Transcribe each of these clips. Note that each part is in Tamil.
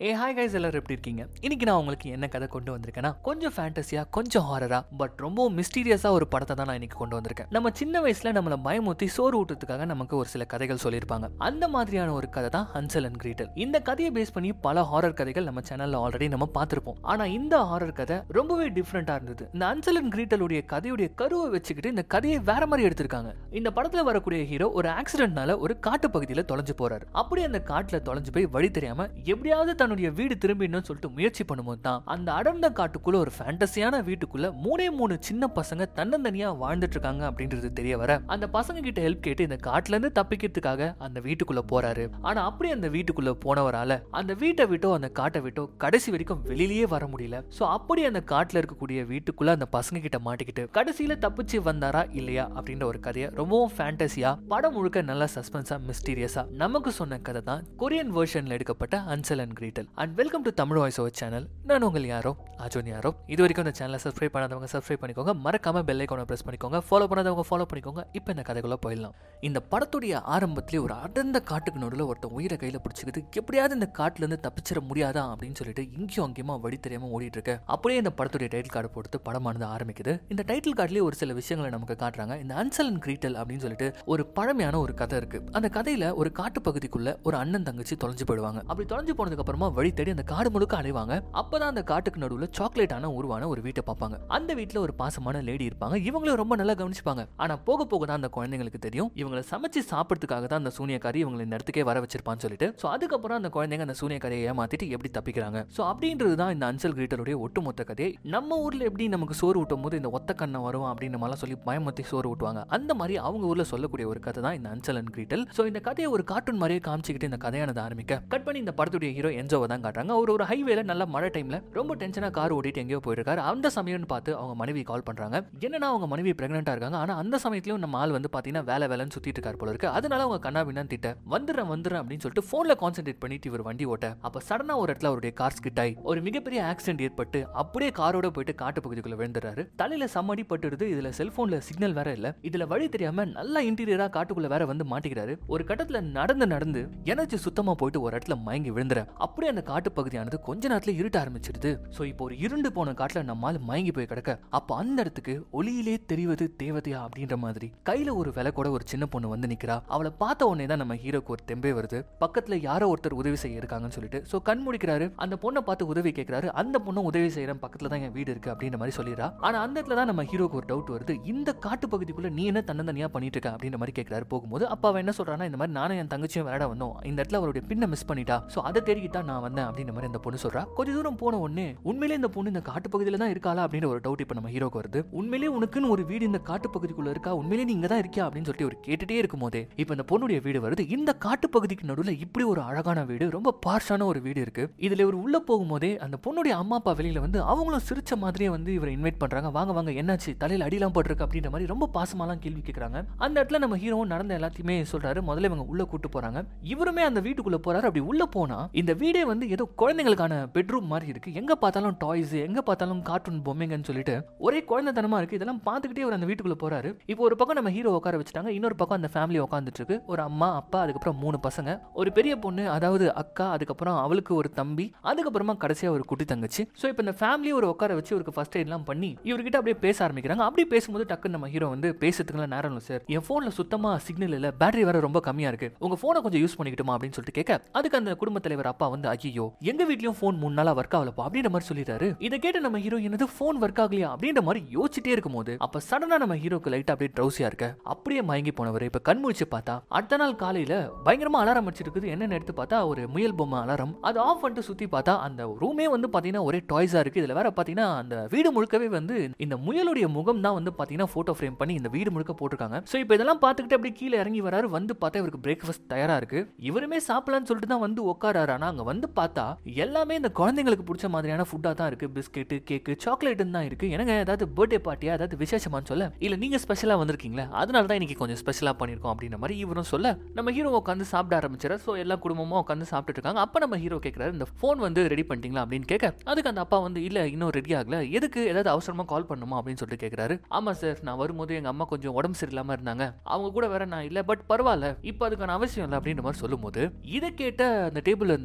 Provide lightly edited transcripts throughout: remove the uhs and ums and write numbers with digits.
ஹாய் கைஸ், எல்லாரும் எப்படி இருக்கீங்க? இன்னைக்கு நான் உங்களுக்கு என்ன கதை கொண்டு வந்திருக்கேன்னா, கொஞ்சம் ஃபேண்டசியா, கொஞ்சம் ஹாரரா, பட் ரொம்ப மிஸ்டீரியஸா ஒரு படத்தை தான் நான் இன்னைக்கு கொண்டு வந்திருக்கேன். நம்ம சின்ன வயசுல நம்மள பயமுத்தி சோறு ஊட்டுறதுக்காக நமக்கு ஒரு சில கதைகள் சொல்லியிருப்பாங்க. அந்த மாதிரியான ஒரு கதை தான் ஹன்சல் அண்ட் கிரீட்டல். இந்த கதையை பேஸ் பண்ணி பல ஹாரர் கதைகள் நம்ம சேனல்ல ஆல்ரெடி நம்ம பார்த்திருப்போம். ஆனா இந்த ஹாரர் கதை ரொம்பவே டிஃப்ரெண்டா இருந்தது. இந்த ஹன்சல் அண்ட் கிரீட்டலுடைய கதையுடைய கருவை வச்சுக்கிட்டு இந்த கதையை வேற மாதிரி எடுத்திருக்காங்க. இந்த படத்துல வரக்கூடிய ஹீரோ ஒரு ஆக்சிடென்ட்னால ஒரு காட்டு பகுதியில தொலைஞ்சு போறாரு. அப்படி அந்த காட்டுல தொலைஞ்சு போய் வழி தெரியாம எப்படியாவது தன்னுடைய வீடு திரும்பிடணும்னு சொல்லிட்டு முயற்சி பண்ணும்போது தான் அந்த அடர்ந்த காட்டுக்குள்ள ஒரு ஃபேண்டசியான வீட்டுக்குள்ள மூணு சின்ன பசங்க தன்னந்தனியா வாழ்ந்துட்டு இருக்காங்க அப்படின்றது தெரிய வர அந்த பசங்க கிட்ட ஹெல்ப் கேட்டு இந்த காட்டுல இருந்து தப்பிக்கிறதுக்காக அந்த வீட்டுக்குள்ள போறாரு. ஆனா அப்படி அந்த வீட்டுக்குள்ள போனவரால அந்த வீட்டை விட்டோ அந்த காட்டை விட்டோ கடைசி வரைக்கும் வெளியிலேயே வர முடியல. சோ அப்படி அந்த காட்டுல இருக்கக்கூடிய வீட்டுக்குள்ள அந்த பசங்க கிட்ட மாட்டிக்கிட்டு கடைசியில தப்பிச்சு வந்தாரா இல்லையா அப்படின்ற ஒரு கதையை ரொம்பவும் ஃபேண்டசியா, படம் முழுக்க நல்லா சஸ்பென்ஸா, மிஸ்டீரியஸா நமக்கு சொன்ன கதை தான் கொரியன் வெர்ஷன்ல எடுக்கப்பட்ட Hansel and Gretel. And welcome to Tamil voice over channel. நான் உங்கள் யாரோ அஜோன் யாரோ. இது வரைக்கும் இந்த சேனலை சப்ஸ்கிரைப் பண்ணாதவங்க சப்ஸ்கிரைப் பண்ணிக்கோங்க, மறக்காம பெல் ஐகானை பிரஸ் பண்ணிக்கோங்க, ஃபாலோ பண்ணாதவங்க ஃபாலோ பண்ணிக்கோங்க. இப்போ இந்த கதைக்குள்ள போயிடலாம். இந்த படத்துடைய ஆரம்பத்திலே ஒரு அடர்ந்த காட்டுக்கு நடுவில் ஒருத்தன் உயிரை கையில பிடிச்சிக்கிட்டு எப்படியாவது இந்த காட்டுல இருந்து தப்பிச்சிட முடியாதா அப்படின்னு சொல்லிட்டு இங்கேயும் அங்கேயுமா வழி தெரியாம ஓடிட்டு இருக்க. அப்படியே இந்த படத்துடைய டைட்டில் கார்டு போட்டு படமானது ஆரம்பிக்குது. இந்த டைட்டில் கார்டுலேயே ஒரு சில விஷயங்களை நமக்கு காட்டுறாங்க. இந்த ஹன்சல் அண்ட் கிரீட்டல் அப்படின்னு சொல்லிட்டு ஒரு பழமையான ஒரு கதை இருக்கு. அந்த கதையில ஒரு காட்டு பகுதிக்குள்ள ஒரு அண்ணன் தங்கச்சி தொலைஞ்சு போயிடுவாங்க. அப்படி தொலைஞ்சு போனதுக்கு அப்புறமா வழி தேடி அந்த காடு முழுக்க அலைவாங்க. அப்பதான் அந்த காட்டுக்கு நடுவுல சாக்லேட்டான உருவான ஒரு வீட்டை பார்ப்பாங்க. அந்த வீட்டுல ஒரு பாசமான லேடி இருப்பாங்க. இவங்களும் ரொம்ப நல்லா கவனிச்சுப்பாங்க. ஆனா போக போக தான் அந்த குழந்தைங்களுக்கு தெரியும் இவங்களை சமைச்சு சாப்பிடுறதுக்காக தான் அந்த சூனியக்காரி இவங்களை இந்த இடத்துக்கே வர வச்சிருப்பான்னு சொல்லிட்டு. சோ அதுக்கப்புறம் அந்த குழந்தைங்க அந்த சூனியக்காரியை ஏமாத்திட்டு எப்படி தப்பிக்கிறாங்க. சோ அப்படின்றது தான் இந்த ஹன்சல் கிரீட்டலுடைய ஒட்டுமொத்த கதையை. நம்ம ஊர்ல எப்படி நமக்கு சோறு ஊட்டும் போது இந்த ஒத்த கண்ணை வரும் அப்படின்னு நம்மளால சொல்லி பயமத்தி சோறு ஊட்டுவாங்க, அந்த மாதிரி அவங்க ஊர்ல சொல்லக்கூடிய ஒரு கதை தான் இந்த ஹன்சல் அண்ட் கிரீட்டல். சோ இந்த கதையை ஒரு கார்ட்டூன் மாதிரியே காமிச்சிக்கிட்டு இந்த கதையானது ஆரம்பிக்க கட் பண்ணி இந்த படத்துடைய ஹீரோ என்ஜோவை தான் காட்டுறாங்க. அவர் ஒரு ஹைவேல நல்ல மழை டைம்ல ரொம்ப டென்ஷனா கார் ஓடிட்டு எங்கேயோ போயிருக்காரு. அந்த சமயம்னு பார்த்து அவங்க மனைவி கால் பண்றாங்க. என்னன்னா அவங்க மனைவி பிரெக்னெண்டா இருக்காங்க. ஆனா அந்த சமயத்திலயும் நம்ம ஆள் வந்து பாத்தீங்கன்னா வேலைன்னு சுத்திட்டு இருக்காரு போல இருக்கு. அதனால அவங்க கண்ணா பின்னா திட்ட வந்துடுறேன் அப்படின்னு சொல்லிட்டு போன்ல கான்சென்ட்ரேட் பண்ணிட்டு இவர் வண்டி ஓட்ட அப்ப சடனா ஒரு இடத்துல அவருடைய கார் ஸ்கிட் ஆகி ஒரு மிகப்பெரிய ஆக்சிடென்ட் ஏற்பட்டு அப்படியே காரோட போயிட்டு காட்டு பகுதிக்குள்ள விழுந்துறாரு. தலையில சம்மடி பட்டுடுது. இதுல செல்போன்ல சிக்னல் வேற இல்ல. இதுல வழி தெரியாம நல்லா இன்டீரியரா காட்டுக்குள்ள வேற வந்து மாட்டிக்கிறாரு. ஒரு கட்டத்துல நடந்து எனர்ஜி சுத்தமா போயிட்டு ஒரு இடத்துல மயங்கி விழுந்துற. அப்படியே அந்த காட்டு பகுதியானது கொஞ்ச நேரத்துல இருட்ட ஆரம்பிச்சிடுது. சோ இப்போ ஒரு இருண்டு போன காட்டுல நம்மால மயங்கி போய் கிடக்க அப்ப அந்த இடத்துக்கு ஒளியிலே தெரிவது தேவதையா அப்படின்ற மாதிரி கையில ஒரு விலை கூட ஒரு சின்ன பொண்ணு வந்து நிக்கிறா. அவளை பார்த்த உடனே தான் நம்ம ஹீரோக்கு ஒரு தெம்பே வருது. பக்கத்துல யாரோ ஒருத்தர் உதவி செய்ய இருக்காங்கன்னு சொல்லிட்டு சோ கண் முடிக்கிறாரு. அந்த பொண்ணை பார்த்து உதவி கேட்கிறாரு. அந்த பொண்ணு உதவி செய்யறேன், பக்கத்துல தான் என் வீடு இருக்கு அப்படின்ற மாதிரி சொல்லிடுறா. ஆனா அந்த இடத்துல தான் நம்ம ஹீரோக்கு ஒரு டவுட் வருது. இந்த காட்டு பகுதிக்குள்ள நீ என்ன தன்னந்தனியா பண்ணிட்டு இருக்க அப்படின்ற மாதிரி கேட்கிறாரு. போகும்போது அப்ப அவன் என்ன சொல்றான்னா, இந்த மாதிரி நானும் என் தங்கச்சியும் விளையாட வந்தோம், இந்த இடத்துல அவருடைய பின்ன மிஸ் பண்ணிட்டா, சோ அதை தேடிக்கிட்டா நான் வந்தேன் அப்படின்ற மாதிரி அந்த பொண்ணு சொல்றா. கொஞ்ச தூரம் போன உடனே உண்மையிலே இந்த பொண்ணு இந்த காட்டு பகுதியில தான் இருக்காளா அப்படின்ற ஒரு டவுட் இப்ப நம்ம ஹீரோக்கு வருது. உண்மையிலேயே உனக்குன்னு ஒரு வீடு இந்த காட்டு பகுதிக்குள்ள இருக்கா, உண்மையிலேயே நீ இங்க தான் இருக்கியா அப்படின்னு சொல்லிட்டு ஒரு கேட்டுட்டே இருக்கும் போதே இப்ப இந்த பொண்ணுடைய வீடு வருது. இந்த காட்டு பகுதிக்கு நடுவுல இப்படி ஒரு அழகான வீடு, ரொம்ப பார்ஷான ஒரு வீடு இருக்கு. இதுல ஒரு உள்ள போகும்போதே அந்த பொண்ணுடைய அம்மா அப்பா வெளியில வந்து அவங்களும் சிரிச்ச மாதிரியே வந்து இவரை இன்வைட் பண்றாங்க. வாங்க வாங்க என்னாச்சு, தலையில அடிலாம் போட்டிருக்கு அப்படின்ற மாதிரி ரொம்ப பாசமாலாம் கேள்வி கேட்கறாங்க. அந்த இடத்துல நம்ம ஹீரோவும் நடந்த எல்லாத்தையுமே சொல்றாரு. முதல்ல இவங்க உள்ள கூட்டு போறாங்க. இவருமே அந்த வீட்டுக்குள்ள போறாரு. அப்படி உள்ள போனா இந்த வீடே வந்து ஏதோ குழந்தைகளுக்கான பெட்ரூம் மாதிரி இருக்கு. எங்க பார்த்தாலும் டாய்ஸ், எங்க பார்த்தாலும் கார்ட்டூன் பொம்மைங்கன்னு சொல்லிட்டு ஒரே குழந்தைத்தனமா இருக்கு. இதெல்லாம் பார்த்துக்கிட்டே அவர் அந்த வீட்டுக்குள்ள போறாரு. இப்போ ஒரு பக்கம் நம்ம ஹீரோ உட்கார வச்சுட்டாங்க, இன்னொரு பக்கம் அந்த ஃபேமிலி உட்காந்துட்டு இருக்கு. ஒரு அம்மா அப்பா, அதுக்கப்புறம் 3 பசங்க, ஒரு பெரிய பொண்ணு அதாவது அக்கா, அதுக்கப்புறம் அவளுக்கு ஒரு தம்பி, அதுக்கப்புறமா கடைசியா ஒரு குட்டி தங்கச்சி. சோ இப்போ இந்த ஃபேமிலி ஒரு உட்கார வச்சு ஒரு ஃபர்ஸ்ட் எய்ட்லாம் பண்ணி இவர்கிட்ட அப்படியே பேச ஆரம்பிக்கிறாங்க. அப்படி பேசும்போது டக்குன்னு நம்ம ஹீரோ வந்து பேசுறதுக்குலாம் நேரம் இல்லை சார், என் போன்ல சுத்தமா சிக்னல் இல்ல, பேட்டரி வேற ரொம்ப கம்மியா இருக்கு, உங்க போனை கொஞ்சம் யூஸ் பண்ணிக்கிட்டுமா அப்படின்னு சொல்லிட்டு கேட்க அதுக்கு அந்த குடும்ப தலைவர் அப்பா வந்து ஐயோ எங்க வீட்லயும் போன் 3 நாளா ஒர்க் ஆகலப்பா அப்படின்ற மாதிரி சொல்லிட்டாரு. இதை கேட்டு நம்ம ஹீரோ என்னது போன் ஒர்க் ஆகலையா அப்படின்ற மாதிரி யோசிச்சிட்டே இருக்கும் போது அப்ப சடனா நம்ம ஹீரோக்கு லைட்டா அப்படியே ட்ரௌசியா இருக்க அப்படியே மயங்கி போனவர் இப்ப கண் முழிச்சு பார்த்தா அடுத்த நாள் காலையில பயங்கரமா அலாரம் வச்சிருக்குது. என்னன்னு எடுத்து பார்த்தா ஒரு முயல் பொம்மை அலாரம். அது ஆஃப் பண்ணிட்டு சுத்தி பார்த்தா அந்த ரூமே வந்து பாத்தீங்கன்னா ஒரே டாய்ஸா இருக்கு. இதுல வேற பாத்தீங்கன்னா அந்த வீடு முழுக்கவே வந்து இந்த முயலுடைய முகம் தான் வந்து பாத்தீங்கன்னா போட்டோ ஃப்ரேம் பண்ணி இந்த வீடு முழுக்க போட்டிருக்காங்க. சோ இப்போ இதெல்லாம் பார்த்துக்கிட்டு அப்படியே கீழே இறங்கி வராரு. வந்து பார்த்தா இவருக்கு பிரேக்ஃபாஸ்ட் தயாரா இருக்கு. இவருமே சாப்பிடலாம்னு சொல்லிட்டு தான் வந்து உட்காராரு. ஆனா அங்க வந்து பார்த்தா எல்லாமே இந்த குழந்தைங்களுக்கு பிடிச்ச மாதிரியான ஃபுட்டா தான் இருக்கு. பிஸ்கெட், கேக், சாக்லேட் தான் இருக்கு. எனக்கு ஏதாவது பர்த்டே பார்ட்டியா ஏதாவது விசேஷமான்னு சொல்ல, இல்ல நீங்க ஸ்பெஷலா வந்திருக்கீங்களா, அதனால தான் இன்னைக்கு கொஞ்சம் ஸ்பெஷலா பண்ணிருக்கோம் அப்படின்ற மாதிரி இவரும் சொல்ல நம்ம ஹீரோ உட்காந்து சாப்பிட ஆரம்பிச்சாரு. சோ எல்லா குடும்பமும் உட்காந்து சாப்பிட்டு இருக்காங்க. அப்ப நம்ம ஹீரோ கேட்கிறாரு, இந்த போன் வந்து ரெடி பண்ணிட்டீங்களா அப்படின்னு கேட்க அதுக்கு அந்த அப்பா வந்து இல்ல இன்னும் ரெடி ஆகல, எதுக்கு ஏதாவது அவசரமா கால் பண்ணுமா அப்படின்னு சொல்லிட்டு கேட்கிறாரு. ஆமா சார், நான் வரும்போது எங்க அம்மா கொஞ்சம் உடம்பு சரியில்லாம இருந்தாங்க, அவங்க கூட வேற நான் இல்ல, பட் பரவாயில்ல இப்ப அதுக்கான அவசியம் இல்லை அப்படின்ற மாதிரி சொல்லும் போது இதை கேட்ட அந்த டேபிள் இருந்த அந்த தம்பி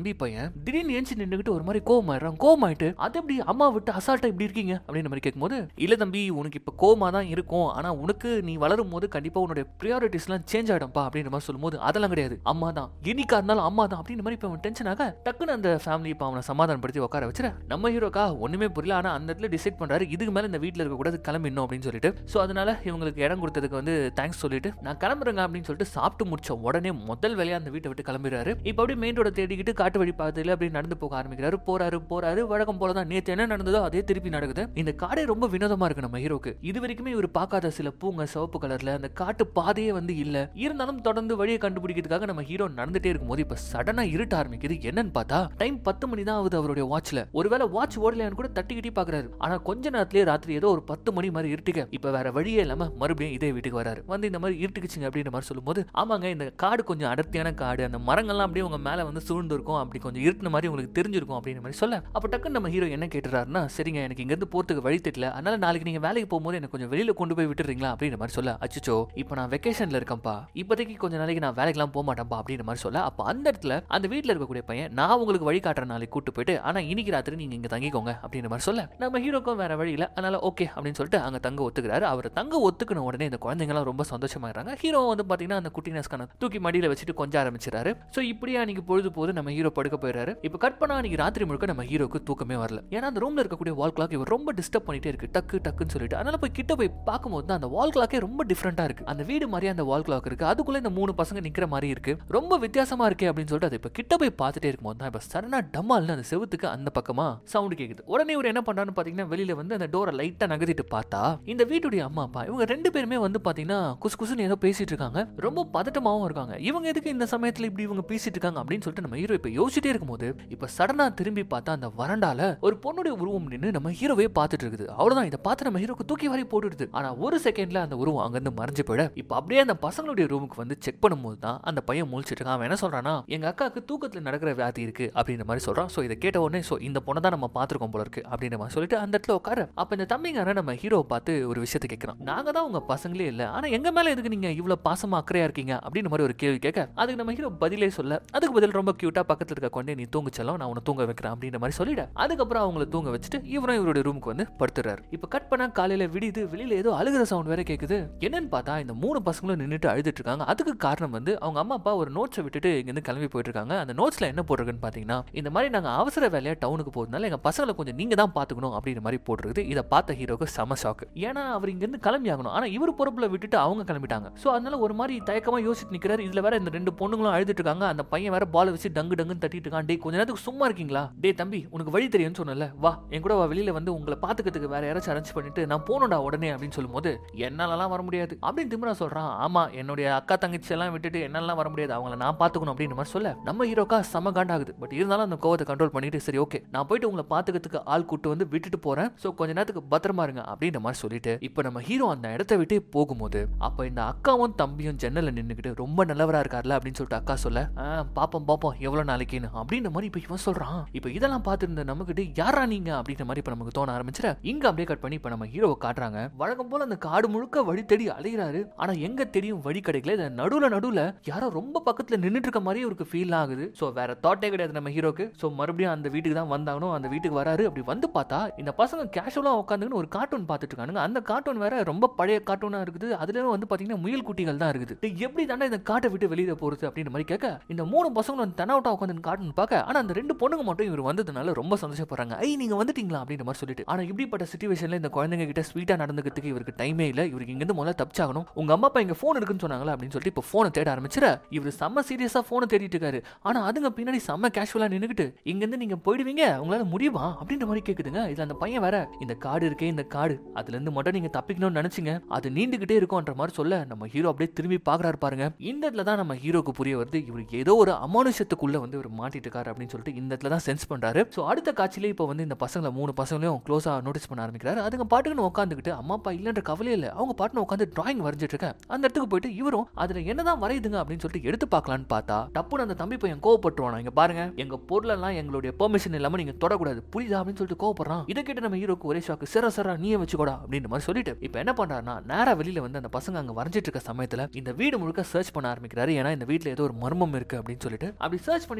தம்பி பையன் திடீர்னு ஏஞ்சி நின்னுகிட்டு ஒரு மாதிரி கோவமாயிட்டு அது எப்படி அம்மா விட்டு அசால்ட்டா இப்படி இருக்கீங்க அப்படின்ற மாதிரி கேட்கும்போது, இல்ல தம்பி உனக்கு இப்ப கோவமா தான் இருக்கும், ஆனா உனக்கு நீ வளரும் போது கண்டிப்பா உன்னுடைய பிரியாரிட்டிஸ் எல்லாம் சேஞ்ச் ஆயிடும்பா அப்படின்ற மாதிரி சொல்லும்போது, அதெல்லாம் கிடையாது அம்மா தான், என்னைக்கா இருந்தாலும் அம்மா தான் அப்படின்ற மாதிரி இப்ப அவன் டென்ஷன் ஆக டக்குன்னு அந்த ஃபேமிலி இப்ப அவனை சமாதானப்படுத்தி உட்கார வச்சுற. நம்ம ஹீரோக்கா ஒண்ணுமே புரியல, ஆனா அந்த இடத்துல டிசைட் பண்றாரு இதுக்கு மேல இந்த வீட்டுல இருக்க கூடாது, கிளம்பிடணும் அப்படின்னு சொல்லிட்டு. சோ அதனால இவங்களுக்கு இடம் கொடுத்ததுக்கு வந்து தேங்க்ஸ் சொல்லிட்டு நான் கிளம்புறேங்க அப்படின்னு சொல்லிட்டு சாப்பிட்டு முடிச்ச உடனே முதல் வேலையா அந்த வீட்டை விட்டு கிளம்பிடுறாரு. இப்ப அப்படியே மெயின் ரோட தேடிக்கிட்டு காட்டு வழி பாதையில அப்படி நடந்து போக ஆரம்பிக்கிறாரு. போறாரு வழக்கம் போலதான் நேத்து என்ன நடந்ததோ அதே திருப்பி நடக்குது. இந்த காடே ரொம்ப வினோதமா இருக்கு நம்ம ஹீரோக்கு. இது வரைக்குமே இவர் பார்க்காத சில பூங்க சிவப்பு கலர்ல அந்த காட்டு பாதையே வந்து இல்ல. இருந்தாலும் தொடர்ந்து வழியை கண்டுபிடிக்கிறதுக்காக நம்ம ஹீரோ நடந்துட்டே இருக்கும்போது இப்ப சடனா இருட்ட ஆரம்பிக்குது. என்னன்னு பார்த்தா டைம் 10 மணி தான் ஆகுது அவருடைய வாட்ச்ல. ஒருவேளை வாட்ச் ஓடலையான்னு கூட தட்டிக்கிட்டி பாக்குறாரு. ஆனா கொஞ்ச நேரத்திலேயே ராத்திரி ஏதோ ஒரு 10 மணி மாதிரி இருட்டுக்க இப்ப வேற வழியே இல்லாம மறுபடியும் இதே வீட்டுக்கு வராரு. வந்து இந்த மாதிரி இருட்டுக்குச்சுங்க அப்படின்ற மாதிரி சொல்லும்போது, ஆமாங்க இந்த காடு கொஞ்சம் அடர்த்தியான காடு, அந்த மரங்கள்லாம் அப்படியே உங்க மேல வந்து சூழ்ந்து இருக்கும், அப்படி கொஞ்சம் இருட்டுன மாதிரி உங்களுக்கு தெரிஞ்சிருக்கும் அப்படின்ற மாதிரி சொல்ல, அப்ப டக்குன்னு நம்ம ஹீரோ என்ன கேட்டுறாருன்னா, சரிங்க எனக்கு இங்க இருந்து போறதுக்கு வழி தெரியல, அதனால நாளைக்கு நீங்க வேலைக்கு போகும்போது எனக்கு கொஞ்சம் வெளியில கொண்டு போய் விட்டுறீங்களா அப்படின்ற மாதிரி சொல்ல, அச்சோ இப்போ நான் வெக்கேஷன்ல இருக்கேன்ப்பா, இப்போதைக்கு கொஞ்ச நாளைக்கு நான் வேலைக்கெல்லாம் போக மாட்டேன்ப்பா அப்படின்ற மாதிரி சொல்ல, அப்ப அந்த இடத்துல அந்த வீட்டுல இருக்கக்கூடிய பையன் நான் உங்களுக்கு வழி காட்டுற நாளைக்கு கூட்டு போயிட்டு ஆனா இன்னைக்கு ராத்திரி நீங்க இங்க தங்கிக்கோங்க அப்படின்ற மாதிரி சொல்ல, நம்ம ஹீரோக்கும் வேற வழி இல்ல, அதனால ஓகே அப்படின்னு சொல்லிட்டு அங்க தங்க ஒத்துக்கிறாரு. அவர் தங்க ஒத்துக்கின உடனே இந்த குழந்தைங்க எல்லாம் ரொம்ப சந்தோஷமாயிறாங்க. ஹீரோ வந்து பாத்தீங்கன்னா அந்த குட்டினஸ்கான தூக்கி மடியில வச்சுட்டு கொஞ்சம் ஆரம்பிச்சிடாரு. சோ இப்படியே அன்னைக்கு பொழுது போது நம்ம ஹீரோ படுக்க போயிடுறாரு. இப்ப கட் பண்ணா அன்னைக்கு ராத்திரி முழுக்க நம்ம ஹீரோக்கு தூக்கமே வரல. ஏன்னா அந்த ரூம்ல இருக்கக்கூடிய வால் கிளாக் இவர் ரொம்ப டிஸ்டர்ப் பண்ணிட்டே இருக்கு, டக்குன்னு சொல்லிட்டு. அதனால போய் கிட்ட போய் பார்க்கும்போது அந்த வால் கிளாக்கே ரொம்ப டிஃபரெண்டா இருக்கு. அந்த வீடு மாதிரி அந்த வால் கிளாக் இருக்கு, அதுக்குள்ள இந்த 3 பசங்க நிக்கிற மாதிரி இருக்கு, ரொம்ப வித்தியாசமா இருக்கே அப்படின்னு சொல்லிட்டு அது இப்ப கிட்ட போய் பார்த்துட்டே இருக்கும்போது தான் இப்ப சடனா டம்மால்னு அந்த செவுத்துக்கு அந்த பக்கமா சவுண்ட் கேக்குது. உடனே இவர் என்ன பண்றாருன்னு பாத்தீங்கன்னா வெளியில வந்து அந்த டோரை லைட்டா நகர்த்திட்டு பார்த்தா இந்த வீட்டுடைய அம்மா அப்பா இவங்க 2 பேருமே வந்து பாத்தீங்கன்னா குசுகுசுன்னு ஏதோ பேசிட்டு இருக்காங்க, ரொம்ப பதட்டமாவும் இருக்காங்க. இவங்க எதுக்கு இந்த சமயத்துல இப்படி இவங்க பேசிட்டு இருக்காங்க அப்படின்னு சொல்லிட்டு நம்ம ஹீரோ இப்ப யோசிச்சிட்டே இருக்கும்போது இப்ப சடனா திரும்பி பார்த்தா அந்த வரண்டால ஒரு பொண்ணுடைய உருவம் நின்னு நம்ம ஹீரோவே பார்த்துட்டு இருக்குது. அவ்வளவுதான், இதை பார்த்து நம்ம ஹீரோக்கு தூக்கி வாரி போட்டுடுது. ஆனா ஒரு செகண்ட்ல அந்த உருவம் அங்கிருந்து மறைஞ்சு போயிட இப்ப அப்படியே அந்த பசங்களுடைய ரூமுக்கு வந்து செக் பண்ணும்போது தான் அந்த பையன் முழிச்சிட்டு இருக்கான். அவன் என்ன சொல்றானா, எங்க அக்காவுக்கு தூக்கத்துல நடக்கிற வியாதி இருக்கு அப்படின்ற மாதிரி சொல்றான். சோ இதை கேட்ட உடனே சோ இந்த பொண்ணை தான் நம்ம பாத்துருக்கோம் போல இருக்கு அப்படின்ற மாதிரி சொல்லிட்டு அந்த இடத்துல உட்கார அப்ப இந்த தம்பிங்காரன் நம்ம ஹீரோவை பார்த்து ஒரு விஷயத்தை கேட்கிறான். நாங்க தான் உங்க பசங்களே இல்ல, ஆனா எங்க மேல எதுக்கு நீங்க இவ்வளவு பாசமா அக்கறையா இருக்கீங்க அப்படின்ற மாதிரி ஒரு கேள்வி கேட்க அதுக்கு நம்ம ஹீரோ பதிலே சொல்ல, அதுக்கு பதில் ரொம்ப கியூட்டா பக்கத்துல இருக்க கொண்டே நீ தூங்குச்சலாம் நான் உன்னை தூங்க வைக்கிறேன் அப்படின்ற மாதிரி சொல்லிட அதுக்கப்புறம் அவங்களை தூங்க வச்சுட்டு இவரும் இவருடைய ரூமுக்கு வந்து படுத்துறாரு. இப்ப கட் பண்ணா காலையில விடிது, வெளியில ஏதோ அழுகிற சவுண்ட் வேற கேக்குது. என்னன்னு பார்த்தா இந்த 3 பசங்களும் நின்னுட்டு அழுதுட்டு இருக்காங்க. அதுக்கு காரணம் வந்து அவங்க அம்மா அப்பா ஒரு நோட்ஸை விட்டுட்டு இங்க இருந்து கிளம்பி போயிட்டு இருக்காங்க. அந்த நோட்ஸ்ல என்ன போட்டிருக்குன்னு பாத்தீங்கன்னா, இந்த மாதிரி நாங்க அவசர வேலையா டவுனுக்கு போறதுனால எங்க பசங்களை கொஞ்சம் நீங்க தான் பாத்துக்கணும் அப்படின்ற மாதிரி போட்டிருக்குது. இதை பார்த்த ஹீரோக்கு செம ஷாக். ஏன்னா அவர் இங்க இருந்து கிளம்பி ஆகணும், ஆனா இவர் பொறுப்புல விட்டுட்டு அவங்க கிளம்பிட்டாங்க. சோ அதனால ஒரு மாதிரி தயக்கமா யோசிச்சு நிக்கிறாரு. இதுல வேற இந்த 2 பொண்ணுங்களும் அழுதுட்டு இருக்காங்க. அந்த பையன் வேற பால் வச்சு டங்குன்னு தட்டிட்டு இருக்கான். டே கொஞ்ச நேரத்துக்கு சும்மா இருக்கீங்களா, டே தம்பி உனக்கு வழி தெரியும்னு சொன்னல, வா என் கூட வா, வெளியில வந்து உங்களை பாத்துக்கிறதுக்கு வேற யாராச்சும் அரேஞ்ச் பண்ணிட்டு நான் போனோம்டா உடனே அப்படின்னு சொல்லும்போது, என்னாலலாம் வர முடியாது அப்படின்னு திமிரா சொல்றான். ஆமா என்னுடைய அக்கா தங்கச்சி எல்லாம் விட்டுட்டு என்னாலாம் வர முடியாது, அவங்கள நான் பாத்துக்கணும் அப்படின்னு மாதிரி சொல்ல நம்ம ஹீரோக்கா செம காண்டாகுது. பட் இருந்தாலும் அந்த கோவத்தை கண்ட்ரோல் பண்ணிட்டு சரி ஓகே நான் போயிட்டு உங்களை பாத்துக்கிறதுக்கு ஆள் கூட்டு வந்து விட்டுட்டு போறேன், சோ கொஞ்ச நேரத்துக்கு பத்திரமா இருங்க அப்படின்ற மாதிரி சொல்லிட்டு இப்ப நம்ம ஹீரோ அந்த இடத்தை விட்டு போகும்போது அப்ப இந்த அக்காவும் தம்பியும் ஜன்னல்ல நின்னுக்கிட்டு ரொம்ப நல்லவரா இருக்கார்ல அப்படின்னு சொல்லிட்டு அக்கா சொல்ல, பாப்போம் எவ்வளவு நாளைக்குன்னு அப்படின்ற மாதிரி இப்ப இவன் சொல்றான். இப்ப இதெல்லாம் பார்த்துருந்த நமக்கிட்ட யாரா நீங்க அப்படின்ற மாதிரி இப்ப நமக்கு தோண ஆரம்பிச்சிட இங்க அப்படியே கட் பண்ணி இப்ப நம்ம ஹீரோவை காட்டுறாங்க. வழக்கம் போல அந்த காடு முழுக்க வழி தேடி அலைகிறாரு, ஆனா எங்க தெரியும் வழி கிடைக்கல. நடுவுல யாரோ ரொம்ப பக்கத்துல நின்னுட்டு இருக்க மாதிரி இவருக்கு ஃபீல் ஆகுது. சோ வேற தாட்டே கிடையாது நம்ம ஹீரோக்கு. சோ மறுபடியும் அந்த வீட்டுக்கு தான் வந்தாகணும். அந்த வீட்டுக்கு வராரு. அப்படி வந்து பார்த்தா இந்த பசங்க கேஷுவலா உட்காந்துன்னு ஒரு கார்ட்டூன் பார்த்துட்டு இருக்கானுங்க. அந்த கார்ட்டூன் வேற ரொம்ப பழைய கார்ட்டூனா இருக்குது. அதுல வந்து பாத்தீங்கன்னா முயல் குட்டிகள் தான் இருக்குது. எப்படி தாண்டா இந்த காட்டை விட்டு வெளியில போறது அப்படின்ற மாதிரி கேட்க இந்த 3 பசங்களும் தனவுட்டா உட்காந்து கார்ட்டூன் பார்க்க, ஆனா அந்த 2 பொண்ணுங்க மட்டும் இவர் வந்ததுனால ரொம்ப சந்தோஷப்படுறாங்க. ஐ நீங்க வந்துட்டீங்களா அப்படின்ற மாதிரி சொல்லிட்டு. ஆனா இப்படிப்பட்ட சிச்சுவேஷன்ல இந்த குழந்தைங்க கிட்ட ஸ்வீட்டா நடந்துக்கிறதுக்கு இவருக்கு டைமே இல்ல. இவருக்கு இங்க இருந்து முதல்ல தப்பிச்சாகணும். உங்க அம்மா அப்பா இங்க போன் இருக்குன்னு சொன்னாங்களா அப்படின்னு சொல்லிட்டு இப்ப போனை தேட ஆரம்பிச்சிட இவர் செம்ம சீரியஸா போனை தேடிட்டு இருக்காரு. ஆனா அதுங்க பின்னாடி செம்ம கேஷுவலா நின்னுக்கிட்டு இங்க இருந்து நீங்க போயிடுவீங்க உங்களால முடியுமா அப்படின்ற மாதிரி கேக்குதுங்க. இதுல அந்த பையன் வேற இந்த காடு இருக்கே இந்த காடு அதுல இருந்து மட்டும் நீங்க தப்பிக்கணும்னு நினைச்சீங்க அது நீண்டுகிட்டே இருக்கும்ன்ற மாதிரி சொல்ல நம்ம ஹீரோ அப்படியே திரும்பி பாக்குறாரு பாருங்க. இந்த இடத்துல தான் நம்ம ஹீரோக்கு புரிய வருது இவருக்கு ஏதோ ஒரு அமானுஷத்துக்குள்ள வந்து இவர் மாட்டிட்டு இருக்காரு அப்படின்னு சொல்லிட்டு இந்த இடத்துல தான் சென்ஸ் பண்றாரு. சோ அடுத்த காட்சியிலே இப்ப வந்து இந்த பசங்களை 3 பசங்களையும் க்ளோஸா நோட்டீஸ் பண்ண ஆரம்பிக்கிறாரு. அதுங்க பாட்டுக்குன்னு உட்காந்துக்கிட்டு அம்மா அப்பா இல்லன்ற கவலையே இல்ல, அவங்க பாட்டுன்னு உட்காந்து டிராயிங் வரைஞ்சிட்டு இருக்க. அந்த இடத்துக்கு போயிட்டு இவரும் அதுல என்னதான் வரையுதுங்க அப்படின்னு சொல்லிட்டு எடுத்து பார்க்கலான்னு பார்த்தா டப்புன்னு அந்த தம்பி பையன் கோவப்பட்டுருவான். இங்க பாருங்க எங்க பொருளெல்லாம் எங்களுடைய பெர்மிஷன் இல்லாம நீங்க தொடக்கூடாது புரியுதா அப்படின்னு சொல்லிட்டு கோவப்படுறான். இதை கேட்டு நம்ம ஹீரோக்கு ஒரே ஷாக்கு. சரா நீயே வச்சுக்கோடா அப்படின்ற மாதிரி சொல்லிட்டு இப்ப என்ன பண்றாருன்னா நேரா வெளியில வந்து அந்த பசங்க அங்க வரைஞ்சிட்டு இருக்க சமயத்துல இந்த வீடு முழுக்க சர்ச் பண்ண ஆரம்பிக்கிறாரு. ஏன்னா இந்த வீட்டுல ஏதோ ஒரு மர்மம் இருக்கு அப்படின்னு சொல்லிட்டு அப்படி சர்ச் பண்ணிட்டு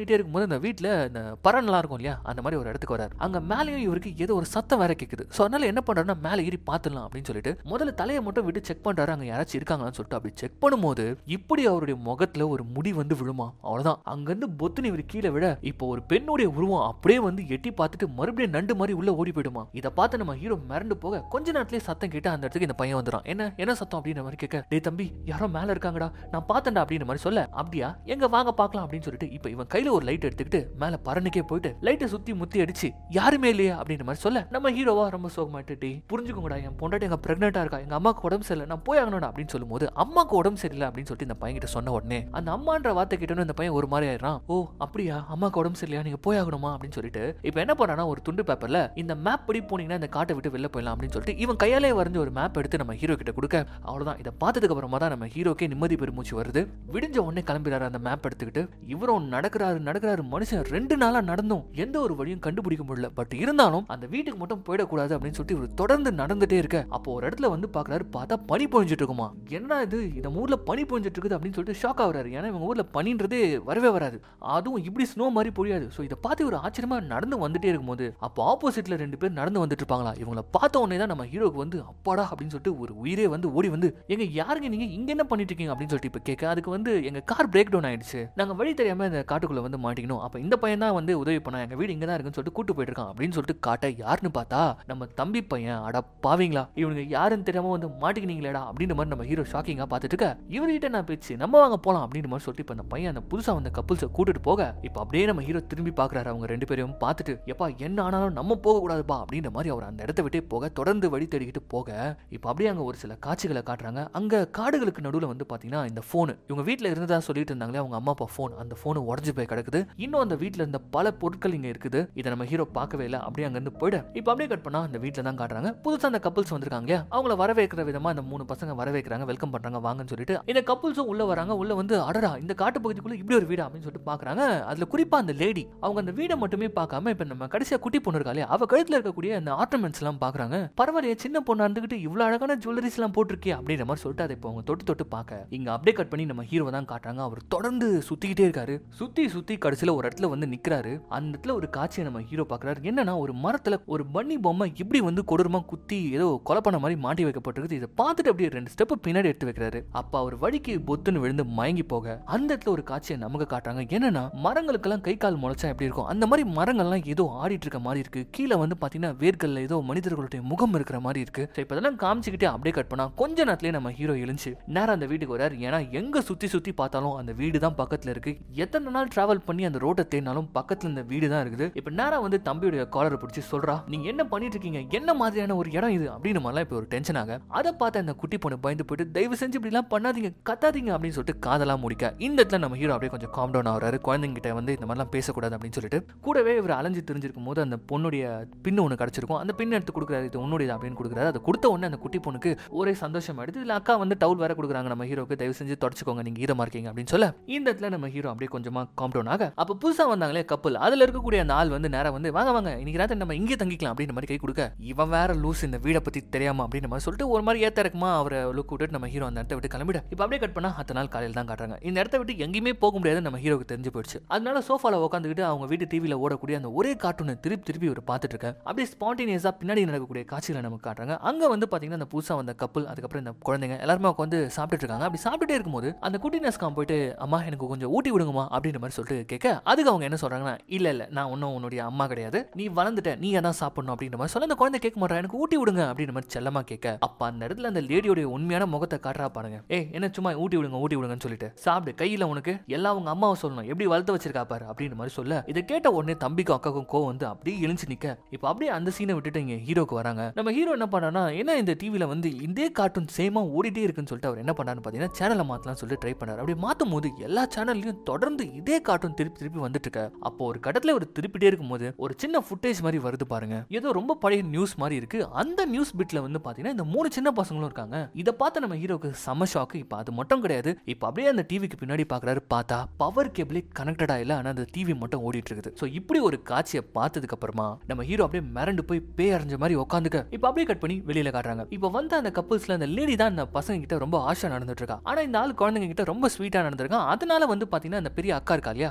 போய்கிட்டே இருக்கும்போது அந்த வீட்டுல இந்த பறன்லாம் இருக்கும் இல்லையா, அந்த மாதிரி ஒரு இடத்துக்கு வராரு. அங்க மேலேயும் இவருக்கு ஏதோ ஒரு சத்தம் வேற கேக்குது. சோ அதனால என்ன பண்றாருன்னா மேல ஏறி பாத்துடலாம் அப்படின்னு சொல்லிட்டு முதல்ல தலையை மட்டும் விட்டு செக் பண்றாரு, அங்க யாராச்சும் இருக்காங்களான்னு சொல்லிட்டு. அப்படி செக் பண்ணும்போது இப்படி அவருடைய முகத்துல ஒரு முடி வந்து விழுமா, அவ்வளவுதான். அங்க இருந்து பொத்துன்னு இவர் கீழே விட இப்போ ஒரு பெண்ணுடைய உருவம் அப்படியே வந்து எட்டி பார்த்துட்டு மறுபடியும் நண்டு மாதிரி உள்ள ஓடி போயிடுமா. இதை பார்த்து நம்ம ஹீரோ மிரண்டு போக கொஞ்ச நேரத்திலே சத்தம் கேட்டு அந்த இடத்துக்கு இந்த பையன் வந்துடும். என்ன சத்தம் அப்படின்ற மாதிரி கேட்க, டேய் தம்பி யாரோ மேல இருக்காங்கடா, நான் பார்த்தேன்டா அப்படின்ற மாதிரி சொல்ல, அப்படியா எங்க வாங்க பார்க்கலாம் அப்படின்னு சொல்லிட்டு இப்போ இவன் கையில ஒரு லைட் எடுத்துக்கிட்டு மேல பறனுக்கே போயிட்டு லைட்டை சுத்தி முத்தி அடிச்சு யாருமே இல்லையா அப்படின்ற மாதிரி சொல்ல, நம்ம ஹீரோவா ரொம்ப சோகமாயிட்டு, டேய் புரிஞ்சுக்கோங்கடா, என் பொண்டாட்டி எங்க பிரெக்னெண்டா இருக்கா, எங்க அம்மாக்கு உடம்பு சரியில்லை, நான் போய் ஆகணும்டா அப்படின்னு சொல்லும்போது அம்மாக்கு உடம்பு சரியில்லை அப்படின்னு சொல்லிட்டு இந்த பையன் கிட்ட சொன்ன உடனே அந்த அம்மான்ற வார்த்தை கிட்டணும் இந்த பையன் ஒரு மாதிரி ஆயிடுறான். ஓ அப்படியா, அம்மாக்கு உடம்பு சரியில்லையா, நீங்க போய் ஆகணுமா அப்படின்னு சொல்லிட்டு இப்போ என்ன பண்ணானா ஒரு துண்டு பேப்பர்ல இந்த மேப் படி போனீங்கன்னா இந்த காட்டை விட்டு வெளில போயிடலாம் அப்படின்னு சொல்லிட்டு இவன் கையாலே வரைஞ்ச ஒரு மேப் எடுத்து நம்ம ஹீரோ கிட்ட கொடுக்க, அவ்வளவுதான். இதை பார்த்ததுக்கு அப்புறமா தான் நம்ம ஹீரோக்கே நிம்மதி பெருமூச்சு வருது. விடிஞ்ச உடனே கிளம்பிறாரு அந்த மேப் எடுத்துக்கிட்டு. இவரும் நடக்கிறாரு மனுஷன் 2 நாளா நடந்தும் எந்த ஒரு வழியும் கண்டுபிடிக்க முடியல. பட் இருந்தாலும் அந்த வீட்டுக்கு மட்டும் போயிடக்கூடாது அப்படின்னு சொல்லிட்டு இவர் தொடர்ந்து நடந்துட்டே இருக்க, அப்போ ஒரு இடத்துல வந்து பாக்குறாரு, பார்த்தா பனி பொழிஞ்சிட்டு இருக்குமா. என்ன இது, இந்த ஊர்ல பனி பொழிஞ்சிட்டு இருக்குது அப்படின்னு சொல்லிட்டு ஷாக் ஆகுறாரு. ஏன்னா இவங்க ஊர்ல பனின்றதே வரவே வராது, அதுவும் இப்படி ஸ்னோ மாதிரி பொழியாது. ஸோ இதை பார்த்து ஒரு ஆச்சரியமா நடந்து வந்துட்டே இருக்கும்போது அப்போ ஆப்போசிட்ல 2 பேர் நடந்து வந்துட்டு இருப்பாங்களா. இவங்களை பார்த்த உடனே தான் நம்ம ஹீரோக்கு வந்து அப்பாடா அப்படின்னு சொல்லிட்டு ஒரு உயிரே வந்து ஓடி வந்து, எங்க யாருங்க நீங்க இங்க என்ன பண்ணிட்டு இருக்கீங்க அப்படின்னு சொல்லிட்டு இப்ப கேட்க, அதுக்கு வந்து எங்க கார் பிரேக் டவுன் ஆயிடுச்சு, நாங்க வழி தெரியாம இந்த காட்டுக்குள்ள வந்து மாட்டிக்கணும், அப்ப இந்த பையன் தான் வந்து உதவி பண்ணா, எங்க வீடு இங்க தான் இருக்குன்னு சொல்லிட்டு கூட்டு போயிட்டு இருக்கான் அப்படின்னு சொல்லிட்டு காட்ட, யாருன்னு பார்த்தா நம்ம தம்பி பையன். அட பாவீங்களா, இவனுங்க யாருன்னு தெரியாம வந்து மாட்டிக்கினீங்களேடா அப்படின்ற மாதிரி நம்ம ஹீரோ ஷாக்கிங்கா பார்த்துட்டு இருக்க, இவர்கிட்ட நான் பேச்சு நம்ம வாங்க போலாம் அப்படின்ற மாதிரி சொல்லிட்டு இப்ப அந்த பையன் அந்த புதுசா வந்த கப்புள்ஸை கூட்டிட்டு போக, இப்ப அப்படியே நம்ம ஹீரோ திரும்பி பாக்குறாரு அவங்க 2 பேரையும் பார்த்துட்டு, எப்பா என்ன ஆனாலும் நம்ம போக கூடாதுப்பா அப்படின்ற மாதிரி அவர் அந்த இடத்த விட்டே போக தொடர்ந்து வழி தேடிக்கிட்டு போக, இப்ப அப்படியே அங்க ஒரு சில காட்சிகளை காட்டுறாங்க. அங்க காடுகளுக்கு நடுவுல வந்து பாத்தீங்கன்னா இந்த போன் இவங்க வீட்டுல இருந்ததா சொல்லிட்டு இருந்தாங்களே அவங்க அம்மா அப்பா போன், அந்த போன் உடஞ்சு போய் கிடக்குது. இன்னும் அந்த வீட்டுல இருந்த பல பொருட்கள் இங்க இருக்குது. இதை நம்ம ஹீரோ பார்க்கவே இல்லை. அப்படியே அங்க இருந்து போயிட இப்ப அப்படியே கட் பண்ணா அந்த வீட்டுல தான் காட்டுறாங்க. புதுசா அந்த கப்புள்ஸ் வந்திருக்காங்க, அவங்கள வரவேற்கிற விதமா அந்த 3 பசங்க வரவேற்கிறாங்க, வெல்கம் பண்றாங்க, வாங்கன்னு சொல்லிட்டு. இந்த கப்புள்ஸும் உள்ள வராங்க. உள்ள வந்து அடடா இந்த காட்டு பகுதிக்குள்ள இப்படி ஒரு வீடு அப்படின்னு சொல்லிட்டு பாக்குறாங்க. அதுல குறிப்பா அந்த லேடி அவங்க அந்த வீடை மட்டுமே பார்க்காம இப்ப நம்ம கடைசியா குட்டி பொண்ணு இருக்காளே அவ கழுத்துல இருக்கக்கூடிய அந்த ஆர்னமெண்ட்ஸ் எல்லாம் பாக்குறாங்க. பரவாயில்லையே சின்ன பொண்ணு இருந்துகிட்டு இவ்வளவு அழகான ஜுவல்லரிஸ் எல்லாம் போட்டிருக்கே அப்படின்ற மாதிரி சொல்லிட்டு அதை இப்போ அவங்க தொட்டு பார்க்க இங்க அப்படியே கட் பண்ணி நம்ம ஹீரோ தான் காட்டுறாங்க. அவர் தொடர்ந்து சுத்திக்கிட்டே இருக்காரு. சுத்தி கடைசியில ஒரு இடத்துல வந்து நிக்கிறாரு. அந்த இடத்துல ஒரு காட்சியை நம்ம ஹீரோ பாக்குறாரு. என்னன்னா ஒரு மரத்துல ஒரு பன்னி பொம்மை இப்படி வந்து கொடூரமா குத்தி ஏதோ கொலை பண்ண மாதிரி மாட்டி வைக்கப்பட்டிருக்கு. இதை பார்த்துட்டு அப்படியே 2 ஸ்டெப் பின்னாடி எடுத்து வைக்கிறாரு. அப்ப அவர் வடிக்கு பொத்துன்னு விழுந்து மயங்கி போக அந்த இடத்துல ஒரு காட்சியை நமக்கு காட்டுறாங்க. என்னன்னா மரங்களுக்கெல்லாம் கை கால் முளைச்சா எப்படி இருக்கும் அந்த மாதிரி மரங்கள்லாம் ஏதோ ஆடிட்டு இருக்க மாதிரி இருக்கு. கீழே வந்து பாத்தீங்கன்னா வேர்கள்ல ஏதோ மனிதர்களுடைய முகம் இருக்கிற மாதிரி இருக்கு. இப்பதான் காமிச்சுக்கிட்டே அப்படியே கட் பண்ணா கொஞ்ச நேரத்திலே நம்ம ஹீரோ எழுந்து நேரம் அந்த வீட்டுக்கு வராரு. ஏன்னா எங்க சுத்தி பார்த்தாலும் அந்த வீடு தான் பக்கத்துல இருக்கு. எத்தனை நாள் டிராவல் பண்ணி அந்த ரோட்டை தேடினாலும் பக்கத்துல இந்த வீடு தான் இருக்குது. இப்ப நேரம் வந்து தம்பியுடைய காலரை பிடிச்சி சொல்றா, நீங்க என்ன பண்ணிட்டு இருக்கீங்க, என்ன மாதிரியான ஒரு இடம் இது அப்படின்னு மாதிரிலாம் இப்ப ஒரு டென்ஷன் ஆக, அதை பார்த்து அந்த குட்டி பொண்ணு பயந்து போயிட்டு தயவு செஞ்சு இப்படி எல்லாம் பண்ணாதீங்க கத்தாதீங்க அப்படின்னு சொல்லிட்டு காதெல்லாம் முடிக்க இந்த இடத்துல நம்ம ஹீரோ அப்படியே கொஞ்சம் காம் டவுன் ஆகுறாரு. குழந்தைங்க கிட்ட வந்து இந்த மாதிரிலாம் பேசக்கூடாது அப்படின்னு சொல்லிட்டு கூடவே இவர் அலைஞ்சு தெரிஞ்சிருக்கும் போது அந்த பொண்ணுடைய பின்னு ஒன்று கிடைச்சிருக்கும். அந்த பின் எடுத்து கொடுக்குறாரு, இது உன்னுடைய அப்படின்னு கொடுக்குறாரு. அதை கொடுத்த உடனே அந்த குட்டி பொண்ணுக்கு ஒரே சந்தோஷம் ஆயிடுது. இதுல அக்கா வந்து டவுல் வேற கொடுக்குறாங்க நம்ம ஹீரோக்கு, தயவு செஞ்சு தொடச்சுக்கோங்க நீங்க ஈரமா இருக்கீங்க அப்படின்னு சொல்ல இந்த இடத்துல நம்ம ஹீரோ அப்படியே கொஞ்சமா காம் டவுன் ஆக, அப்ப புதுசா வந்தாங்களே கப்பல் அதுல இருக்கக்கூடிய அந்த ஆள் வந்து நேரம் வந்து வாங்க இன்னைக்கு ராத்திரி நம்ம இங்கே தங்கிக்கலாம் அப்படின்ற மாதிரி கை கொடுக்க, இவன் வேற லூஸ் இந்த வீடை பத்தி தெரியாம அப்படின்ற மாதிரி சொல்லிட்டு ஒரு மாதிரி ஏத்த இருக்குமா அவரை லுக் விட்டு நம்ம ஹீரோ அந்த இடத்த விட்டு கிளம்பிட. இப்ப அப்படியே கட் பண்ணா அத்த நாள் காலையில் தான் காட்டுறாங்க. இந்த இடத்த விட்டு எங்கேயுமே போக முடியாது நம்ம ஹீரோக்கு தெரிஞ்சு போயிடுச்சு. அதனால சோஃபால உட்காந்துக்கிட்டு அவங்க வீட்டு டிவில ஓடக்கூடிய அந்த ஒரே கார்ட்டூனை திருப்பி ஒரு பார்த்துட்டு இருக்க, அப்படியே ஸ்பான்டேனியஸா பின்னாடி நடக்கக்கூடிய காட்சிகளை நமக்கு காட்டுறாங்க. அங்க வந்து பாத்தீங்கன்னா அந்த புதுசா வந்த கப்பல் அதுக்கப்புறம் இந்த குழந்தைங்க எல்லாருமே உட்காந்து சாப்பிட்டுட்டு இருக்காங்க. அப்படி சாப்பிட்டுட்டே இருக்கும்போது அந்த குட்டி நஸ்காம் போயிட்டு அம்மா எனக்கு கொஞ்சம் ஊட்டி விடுங்கம்மா அப்படின்ற மாதிரி சொல்லிட்டு கேட்க, அதுக்கு அவங்க என்ன சொல்றாங்கன்னா, இல்ல நான் ஒன்னும் உன்னுடைய அம்மா கிடையாது, நீ வளர்ந்துட்ட நீ தான் சாப்பிடணும் அப்படின்ற மாதிரி சொல்ல அந்த குழந்தை கேட்க மாட்டா, எனக்கு ஊட்டி விடுங்க அப்படின்ற மாதிரி செல்லமா கேட்க, அப்ப அந்த இடத்துல அந்த லேடியோட உண்மையான முகத்தை காட்டுறா பாருங்க. என்ன சும்மா ஊட்டி விடுங்கன்னு சொல்லிட்டு சாப்பிடு, கையில உனக்கு எல்லாம் உங்க அம்மாவை சொல்லணும் எப்படி வளர்த்து வச்சிருக்கா பாரு அப்படின்னு மாதிரி சொல்ல, இதை கேட்ட உடனே தம்பிக்கும் அக்காக்கும் கோவம் வந்து அப்படியே எழுந்து நிக்க. இப்ப அப்படியே அந்த சீனை விட்டுட்டு இங்க ஹீரோக்கு வராங்க. நம்ம ஹீரோ என்ன பண்ணானா, என்ன இந்த டிவில வந்து இதே கார்ட்டூன் சேமா ஓடிட்டே இருக்குன்னு சொல்லிட்டு அவர் என்ன பண்ணாருன்னு பாத்தீங்கன்னா சேனலை மாத்தலாம் சொல்லிட்டு ட்ரை பண்ணாரு. அப்படி மாத்தும் போது எல்லா சேனல்லையும் தொடர்ந்து இதே கார்ட்டூன் திருப்பி வந்துட்டு இருக்க. அப்போ ஒரு கட்டத்துல ஒரு திருப்பிட்டே இருக்கும் போது ஒரு சின்ன ஃபுட்டேஜ் மாதிரி வருது பாருங்க, ஏதோ ரொம்ப பழைய நியூஸ் மாதிரி இருக்கு. அந்த நியூஸ் பிட்ல வந்து பாத்தீங்கன்னா இந்த 3 சின்ன பசங்களும் இருக்காங்க. இதை பார்த்து நம்ம ஹீரோக்கு செம ஷாக்கு. இப்ப அது மட்டும் கிடையாது, இப்ப அப்படியே அந்த டிவிக்கு பின்னாடி பாக்குறாரு, பார்த்தா பவர் கேபிளே கனெக்டடா இல்ல, ஆனா அந்த டிவி மட்டும் ஓடிட்டு இருக்குது. சோ இப்படி ஒரு காட்சியை பார்த்ததுக்கு அப்புறமா நம்ம ஹீரோ அப்படியே மிரண்டு போய் பேய் அரைஞ்ச மாதிரி உட்காந்துக்க. இப்ப அப்படியே கட் பண்ணி வெளியில காட்டுறாங்க. இப்ப வந்து அந்த கப்புள்ஸ்ல அந்த லேடி தான் அந்த பசங்க கிட்ட ரொம்ப ஆஷா நடந்துட்டு இருக்கா. ஆனா இந்த ஆள் குழந்தைங்க கிட்ட ரொம்ப ஸ்வீட்டா நடந்திருக்கான். அதனால வந்து பாத்தீங்கன்னா அந்த பெரிய அக்கா இருக்கா இல்லையா,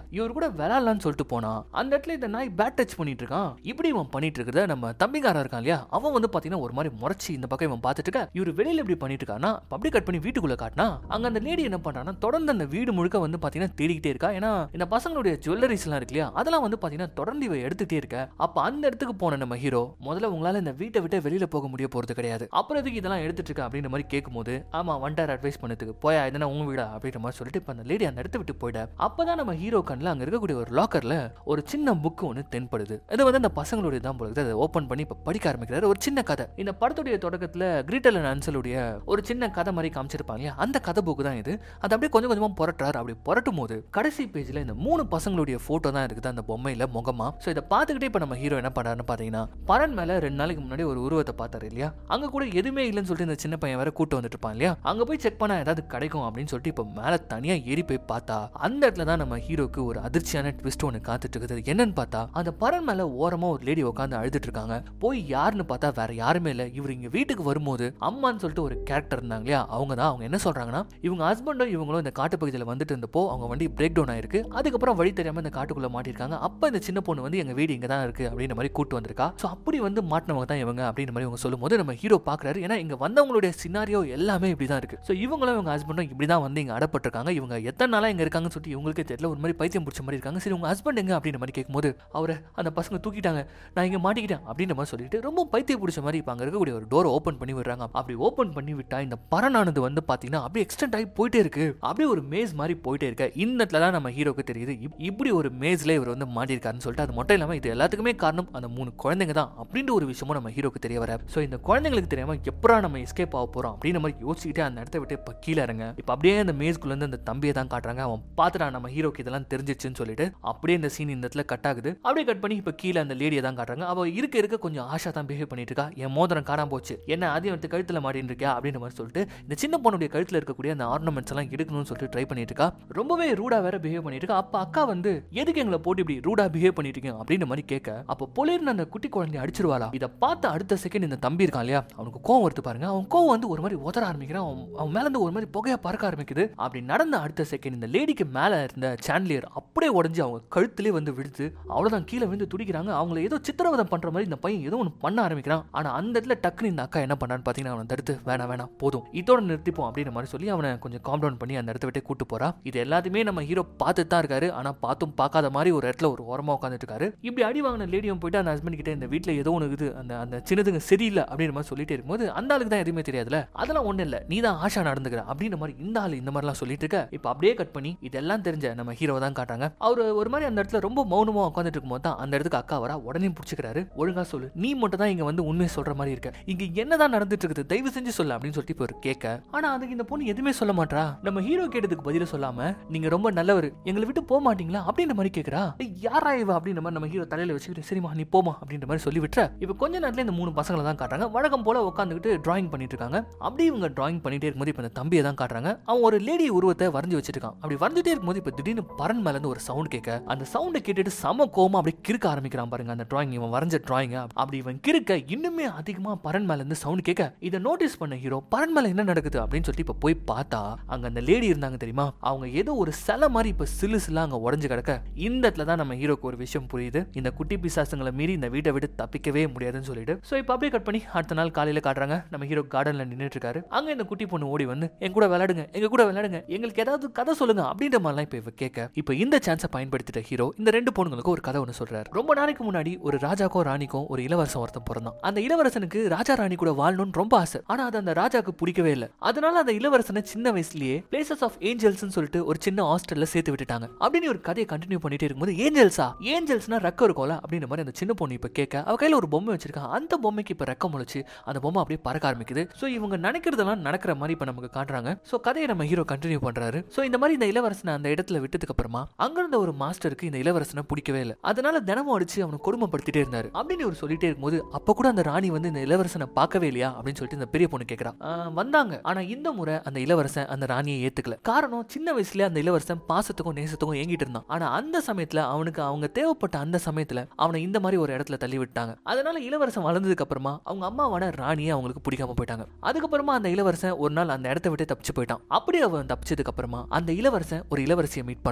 இவர் கூட விளையாடலாம்னு சொல்லிட்டு போனா அந்த இடத்துல இந்த நாய் பேட் டச் பண்ணிட்டு இருக்கான். இப்படி இவன் பண்ணிட்டு இருக்கிறத நம்ம தம்பிக்காரன் இருக்கான் இல்லையா, அவன் வந்து பாத்தீங்கன்னா ஒரு மாதிரி முறைச்சி இந்த பக்கம் இவன் பார்த்துட்டு இருக்க. இவர் வெளியில எப்படி பண்ணிட்டு இருக்கானா, அப்படி கட் பண்ணி வீட்டுக்குள்ள காட்டினா அங்க அந்த லேடி என்ன பண்றானா தொடர்ந்து அந்த வீடு முழுக்க வந்து பாத்தீங்கன்னா தேடிக்கிட்டே இருக்கா. ஏன்னா இந்த பசங்களுடைய ஜுவல்லரிஸ் எல்லாம் இருக்கு இல்லையா, அதெல்லாம் வந்து பாத்தீங்கன்னா தொடர்ந்து இவ எடுத்துட்டே இருக்க. அப்ப அந்த இடத்துக்கு போன நம்ம ஹீரோ முதல்ல உங்களால இந்த வீட்டை விட்டு வெளியில போக முடிய போறது கிடையாது, அப்புறம் எதுக்கு இதெல்லாம் எடுத்துட்டு இருக்க அப்படின்ற மாதிரி கேட்கும்போது ஆமா வண்டார் அட்வைஸ் பண்ணதுக்கு போயா இதனா உங்க வீடா அப்படின்ற மாதிரி சொல்லிட்டு இப்ப அந்த லேடி அந்த இடத்த விட்டு போயிட. அப்பதான் நம்ம ஹீரோ கண்ணில் அங்க இருக்கக்கூடிய ஒரு லாக்கர்ல ஒரு சின்ன புக் ஒன்று தென்படுது. இது வந்து அந்த பசங்களுடைய தான் போல அதை ஓபன் பண்ணி இப்ப படிக்க ஆரம்பிக்கிறாரு. ஒரு சின்ன கதை. இந்த படத்துடைய தொடக்கத்துல கிரீட்டல் அண்ட் ஹன்சலுடைய ஒரு சின்ன கதை மாதிரி காமிச்சிருப்பாங்க. அந்த கதை புக்கு தான் இது. அது அப்படியே கொஞ்சம் கொஞ்சமா புரட்டுறாரு. அப்படி புரட்டும் போது கடைசி பேஜ்ல இந்த 3 பசங்களுடைய போட்டோ தான் இருக்குது அந்த பொம்மையில முகமா. சோ இதை பார்த்துக்கிட்டே இப்ப நம்ம ஹீரோ என்ன பண்றாருன்னு பாத்தீங்கன்னா பரன் மேல 2 நாளைக்கு முன்னாடி ஒரு உருவத்தை பார்த்தாரு இல்லையா, அங்க கூட எதுவுமே இல்லைன்னு சொல்லிட்டு இந்த சின்ன பையன் வேற கூட்டு வந்துட்டு இருப்பான் இல்லையா, அங்க போய் செக் பண்ணா ஏதாவது கிடைக்கும் அப்படின்னு சொல்லிட்டு இப்ப மேல தனியா ஏறி போய் பார்த்தா அந்த இடத்துல தான் நம்ம ஹீரோக்கு ஒரு அதிர்ச்சியான ட்விஸ்ட் ஒன்று காத்துட்டு இருக்குது. என்னன்னு பார்த்தா அந்த பரன் மேல ஓரமா ஒரு லேடி உட்காந்து அழுதுட்டு இருக்காங்க. போய் யாருன்னு பார்த்தா வேற யாருமே இல்ல, இவர் இங்க வீட்டுக்கு வரும்போது அம்மான்னு சொல்லிட்டு ஒரு கேரக்டர் இருந்தாங்க இல்லையா, அவங்க தான். அவங்க என்ன சொல்றாங்கன்னா இவங்க ஹஸ்பண்டும் இவங்களும் இந்த காட்டு பகுதியில் வந்துட்டு இருந்தப்போ அவங்க வண்டி பிரேக் டவுன் ஆயிருக்கு. அதுக்கப்புறம் வழி தெரியாம இந்த காட்டுக்குள்ள மாட்டிருக்காங்க. அப்ப இந்த சின்ன பொண்ணு வந்து எங்க வீடு இங்க தான் இருக்கு அப்படின்ற மாதிரி கூட்டு வந்திருக்கா. சோ அப்படி வந்து மாட்டினவங்க தான் இவங்க அப்படின்ற மாதிரி இவங்க சொல்லும் போது நம்ம ஹீரோ பாக்குறாரு. ஏன்னா இங்க வந்தவங்களுடைய சினாரியோ எல்லாமே இப்படிதான் இருக்கு. சோ இவங்களும் இவங்க ஹஸ்பண்டும் இப்படிதான் வந்து இங்க அடப்பட்டிருக்காங்க. இவங்க எத்தனை நாளா இங்க இருக்காங்கன்னு சொல்லிட்டு இவங்களுக்கே தெரியல. ஒரு மாதிரி பைத்தியம் பிடிச்ச மாதிரி இருக்காங்க. சரி உங்க ஹஸ்பண்ட் எங்க அப்படின்ற மாதிரி கேட்கும்போது அவரை அந்த பசங்க தூக்கிட்டாங்க, நான் இங்க மாட்டிக்கிட்டேன் அப்படின்ற மாதிரி சொல்லிட்டு ரொம்ப பைத்தியம் பிடிச்ச மாதிரி இப்ப அங்க இருக்கக்கூடிய ஒரு டோரை ஓபன் பண்ணி விடுறாங்க. அப்படி ஓபன் பண்ணி விட்டா இந்த பரனானது வந்து பாத்தீங்கன்னா அப்படியே எக்ஸ்டெண்ட் ஆகி போயிட்டே இருக்கு. அப்படியே ஒரு மேஸ் மாதிரி போயிட்டே இருக்க. இந்த இடத்துல தான் நம்ம ஹீரோக்கு தெரியுது இப்படி ஒரு மேஸ்ல இவர் வந்து மாட்டிருக்காருன்னு சொல்லிட்டு. அது மட்டும் இல்லாம இது எல்லாத்துக்குமே காரணம் அந்த 3 குழந்தைங்க தான் அப்படின்ற ஒரு விஷயமும் நம்ம ஹீரோக்கு தெரிய வர. சோ இந்த குழந்தைங்களுக்கு தெரியாம எப்படா நம்ம எஸ்கேப் ஆக போறோம் அப்படின்ற மாதிரி யோசிச்சுக்கிட்டே அந்த இடத்த விட்டு இப்ப கீழே இறங்க. இப்ப அப்படியே அந்த மேஸ்குள்ள இருந்து அந்த தம்பியை தான் காட்டுறாங்க. அவன் பாத்துட்டான் நம்ம ஹீரோக்கு இதெல்லாம் தெரிஞ்சிச்சுன்னு சொல்லிட்டு. அப்படியே இந்த சீன் இந்த இடத்துல கட் ஆகுது. அப்படியே கட் பண்ணி இப்ப கீழே அந்த லேடியை தான் காட்டுறாங்க. அவ இருக்க கொஞ்சம் ஆஷா தான் பிஹேவ் பண்ணிட்டு இருக்கா. என் மோதிரம் காணாம போச்சு, என்ன அதையும் எடுத்து கழுத்துல மாட்டின்னு இருக்கியா அப்படின்ற மாதிரி சொல்லிட்டு இந்த சின்ன பொண்ணுடைய கழுத்துல இருக்கக்கூடிய அந்த ஆர்னமெண்ட்ஸ் எல்லாம் எடுக்கணும்னு சொல்லிட்டு ட்ரை பண்ணிட்டு இருக்கா. ரொம்பவே ரூடா வேற பிஹேவ் பண்ணிட்டு இருக்கா. அப்ப அக்கா வந்து எதுக்கு எங்களை போட்டு இப்படி ரூடா பிஹேவ் பண்ணிட்டு இருக்கீங்க அப்படின்ற மாதிரி கேட்க அப்ப பொலிர்னு அந்த குட்டி குழந்தைய அடிச்சிருவாளா. இதை பார்த்த அடுத்த செகண்ட் இந்த தம்பி இருக்கான் இல்லையா, அவனுக்கு கோவம் வருது பாருங்க. அவன் கோவம் வந்து ஒரு மாதிரி உதற ஆரம்பிக்கிறான். அவன் மேல இருந்து ஒரு மாதிரி புகையா பறக்க ஆரம்பிக்குது. அப்படி நடந்த அடுத்த செகண்ட் இந்த லேடிக்கு மேல இருந்த சாண்ட்லியர் அப்படியே உடஞ்சி அவங்க கழுத்திலே வந்து விழுது. அவ்வளவுதான் கீழே வந்து துடிக்கிறாங்க. அவங்களை ஏதோ சித்திரவதம் பண்ற மாதிரி இந்த பையன் ஏதோ ஒன்று பண்ண ஆரம்பிக்கிறான். ஆனா அந்த இடத்துல டக்குனு இந்த அக்கா என்ன பண்ணான்னு பாத்தீங்கன்னா அவனை தடுத்து வேணாம் போதும் இதோட நிறுத்திப்போம் அப்படின்ற மாதிரி சொல்லி அவனை கொஞ்சம் காம் டவுன் பண்ணி அந்த இடத்த விட்டு கூட்டு போறா. இது எல்லாத்தையுமே நம்ம ஹீரோ பார்த்துட்டு தான் இருக்காரு. ஆனா பார்த்தும் பார்க்காத மாதிரி ஒரு இடத்துல ஒரு ஓரமா உட்காந்துட்டு இருக்காரு. இப்படி அடி வாங்கின லேடியும் போயிட்டு அந்த ஹஸ்பண்ட் கிட்ட இந்த வீட்டுல ஏதோ ஒன்று இருக்குது, அந்த சின்னதுங்க சரியில்லை அப்படின்ற மாதிரி சொல்லிட்டு இருக்கும்போது அந்த ஆளுக்கு தான் எதுவுமே தெரியாதுல, அதெல்லாம் ஒண்ணு இல்ல நீ தான் ஆஷா நடந்துக்கிற அப்படின்ற மாதிரி இந்த ஆளு இந்த மாதிரிலாம் சொல்லிட்டு இருக்க. இப்ப அப்படியே கட் பண்ணி இதெல்லாம் தெரிஞ்ச நம்ம ஹீரோ தான் காட்டுறாங்க. அவர் ஒரு மாதிரி அந்த இடத்துல ரொம்ப மௌனமா உட்காந்துட்டு இருக்கும்போது தான் அந்த இடத்துக்கு அக்கா வரா. உடனே பிடிச்சிக்கிறாரு. ஒழுங்கா சொல்லு, நீ மட்டும் தான் இங்க வந்து உண்மையை சொல்ற மாதிரி இருக்க, இங்க என்னதான் நடந்துட்டு இருக்குது, தயவு செஞ்சு சொல்லு அப்படின்னு சொல்லிட்டு இப்போ கேட்க. ஆனா அதுக்கு இந்த பொண்ணு எதுவுமே சொல்ல மாட்டா. நம்ம ஹீரோ கேட்டதுக்கு பதில சொல்லாம நீங்க ரொம்ப நல்லவர், எங்களை விட்டு போக மாட்டீங்களா அப்படின்ற மாதிரி கேட்கறா. யாரா இவ அப்படின்ற மாதிரி நம்ம ஹீரோ தலையில வச்சுக்கிட்டு சரிமா நீ போமா அப்படின்ற மாதிரி சொல்லி விட்டுற. இப்போ கொஞ்ச நேரத்துல இந்த 3 பசங்களை தான் காட்டுறாங்க. வழக்கம் போல உட்காந்துக்கிட்டு டிராயிங் பண்ணிட்டு இருக்காங்க. அப்படி இவங்க டிராயிங் பண்ணிட்டே இருக்கும்போது இப்ப இந்த தம்பியை தான் காட்டுறாங்க. அவன் ஒரு லேடி உருவத்தை வரைஞ்சு வச்சிருக்கான். அப்படி வரைஞ்சிட்டே இருக்கும்போது இப்ப திடீர்னு பரன் மேல இருந்து ஒரு சவுண்ட் கேட்க அந்த சவுண்டை கேட்டுட்டு சம கோமா அப்படி கிறுக்க ஆரம்பிக்கிறான் பாருங்க. அந்த டிராயிங் இவன் வரைஞ்ச டிராயிங் அப்படி இவன் கிறுக்க இன்னுமே அதிகமா பரன் மேல இருந்து சவுண்ட் கேட்க இதை நோட்டீஸ் பண்ண ஹீரோ பரன் மேல என்ன நடக்குது அப்படின்னு சொல்லிட்டு இப்ப போய் பார்த்தா அங்க அந்த லேடி இருந்தாங்க தெரியுமா, அவங்க ஏதோ ஒரு சிலை மாதிரி இப்ப சிலுசிலா அங்க உடஞ்சு கிடக்க. இந்த இடத்துல தான் நம்ம ஹீரோக்கு ஒரு விஷயம் புரியுது, இந்த குட்டி பிசாசுங்களை மீறி இந்த வீட்டை விட்டு தப்பிக்கவே முடியாதுன்னு சொல்லிட்டு. சோ இப்ப அப்படியே கட் பண்ணி அடுத்த நாள் காலையில காட்டுறாங்க. நம்ம ஹீரோ கார்டன்ல நின்னுட்டு இருக்காரு. அங்க இந்த குட்டி பொண்ணு ஓடி வந்து எங்க கூட விளையாடுங்க, எங்க கூட விளையாடுங்க, எங்களுக்கு ஏதாவது கதை சொல்லுங்க அப்படின்ற மாதிரிலாம் இப்ப கேட்க இப்ப இந்த சான்ஸை பயன்படுத்திட்ட ஹீரோ இந்த 2 பொண்ணுங்களுக்கு ஒரு கதை ஒன்று சொல்றாரு. ரொம்ப நாளைக்கு முன்னாடி ஒரு ராஜாக்கும் ராணிக்கும் ஒரு இளவரசன் ஒருத்தன் பிறந்தான். அந்த இளவரசனுக்கு ராஜா ராணி கூட வாழணும்னு ரொம்ப ஆசை. ஆனா அது அந்த ராஜாக்கு பிடிக்கவே இல்லை. அதனால அந்த இளவரசனை சின்ன வயசுலயே பிளேசஸ் ஆஃப் ஏஞ்சல்ஸ் சொல்லிட்டு ஒரு சின்ன ஹாஸ்டல்ல சேர்த்து விட்டுட்டாங்க. அப்படின்னு ஒரு கதையை கண்டினியூ பண்ணிட்டே இருக்கும்போது ஏஞ்சல்ஸா, ஏஞ்சல்ஸ்னா ரெக்க இருக்கும்ல அப்படின்ற மாதிரி அந்த சின்ன பொண்ணு இப்ப கேட்க அவ கையில ஒரு பொம்மை வச்சிருக்கா. அந்த பொம்மைக்கு இப்ப ரெக்க முளைச்சு அந்த பொம்மை அப்படியே பறக்க ஆரம்பிக்குது. சோ இவங்க நினைக்கிறதெல்லாம் நடக்கிற மாதிரி இப்ப நமக்கு காட்டுறாங்க. சோ கதையை நம்ம ஹீரோ கண்டினியூ பண்றாரு. சோ இந்த மாதிரி இந்த இளவரசனை அந்த இடத்துல விட்டதுக்கு அப்புறமா அங்க இருந்த ஒரு மாஸ்டருக்கு இந்த இளவரசனை பிடிக்கவே இல்லை. அதனால தினமும் அடிச்சு அவனை கொடுமைப்படுத்திட்டே இருந்தாரு. அப்படின்னு ஒரு சொல்லிட்டே இருக்கும்போது அப்ப கூட அந்த ராணி வந்து இந்த இளவரசனை பார்க்கவே இல்லையா அப்படின்னு சொல்லிட்டு இந்த பெரிய பொண்ணு கேட்கறா. வந்தாங்க. ஆனா இந்த முறை அந்த இளவரசன் அந்த ராணியை ஏத்துக்கல. காரணம் சின்ன வயசுல அந்த இளவரசன் பாசத்துக்கும் நேசத்துக்கும் ஏங்கிட்டு இருந்தான். ஆனா அந்த சமயத்துல அவனுக்கு அவங்க தேவைப்பட்ட அந்த சமயத்துல அவனை இந்த மாதிரி ஒரு இடத்துல தள்ளி விட்டாங்க. அதனால இளவரசன் வளர்ந்ததுக்கு அப்புறமா அவங்க அம்மாவான ராணியை அவங்களுக்கு பிடிக்காம போயிட்டாங்க. அதுக்கப்புறமா அந்த இளவரசன் ஒரு நாள் அந்த இடத்தை விட்டு தப்பிச்சு போயிட்டான். அப்படி அவன் தப்பிச்சதுக்கு அப்புறமா அந்த இளவரசன் ஒரு இளவரசியை மீட் பண்ணான் அப்படின்னு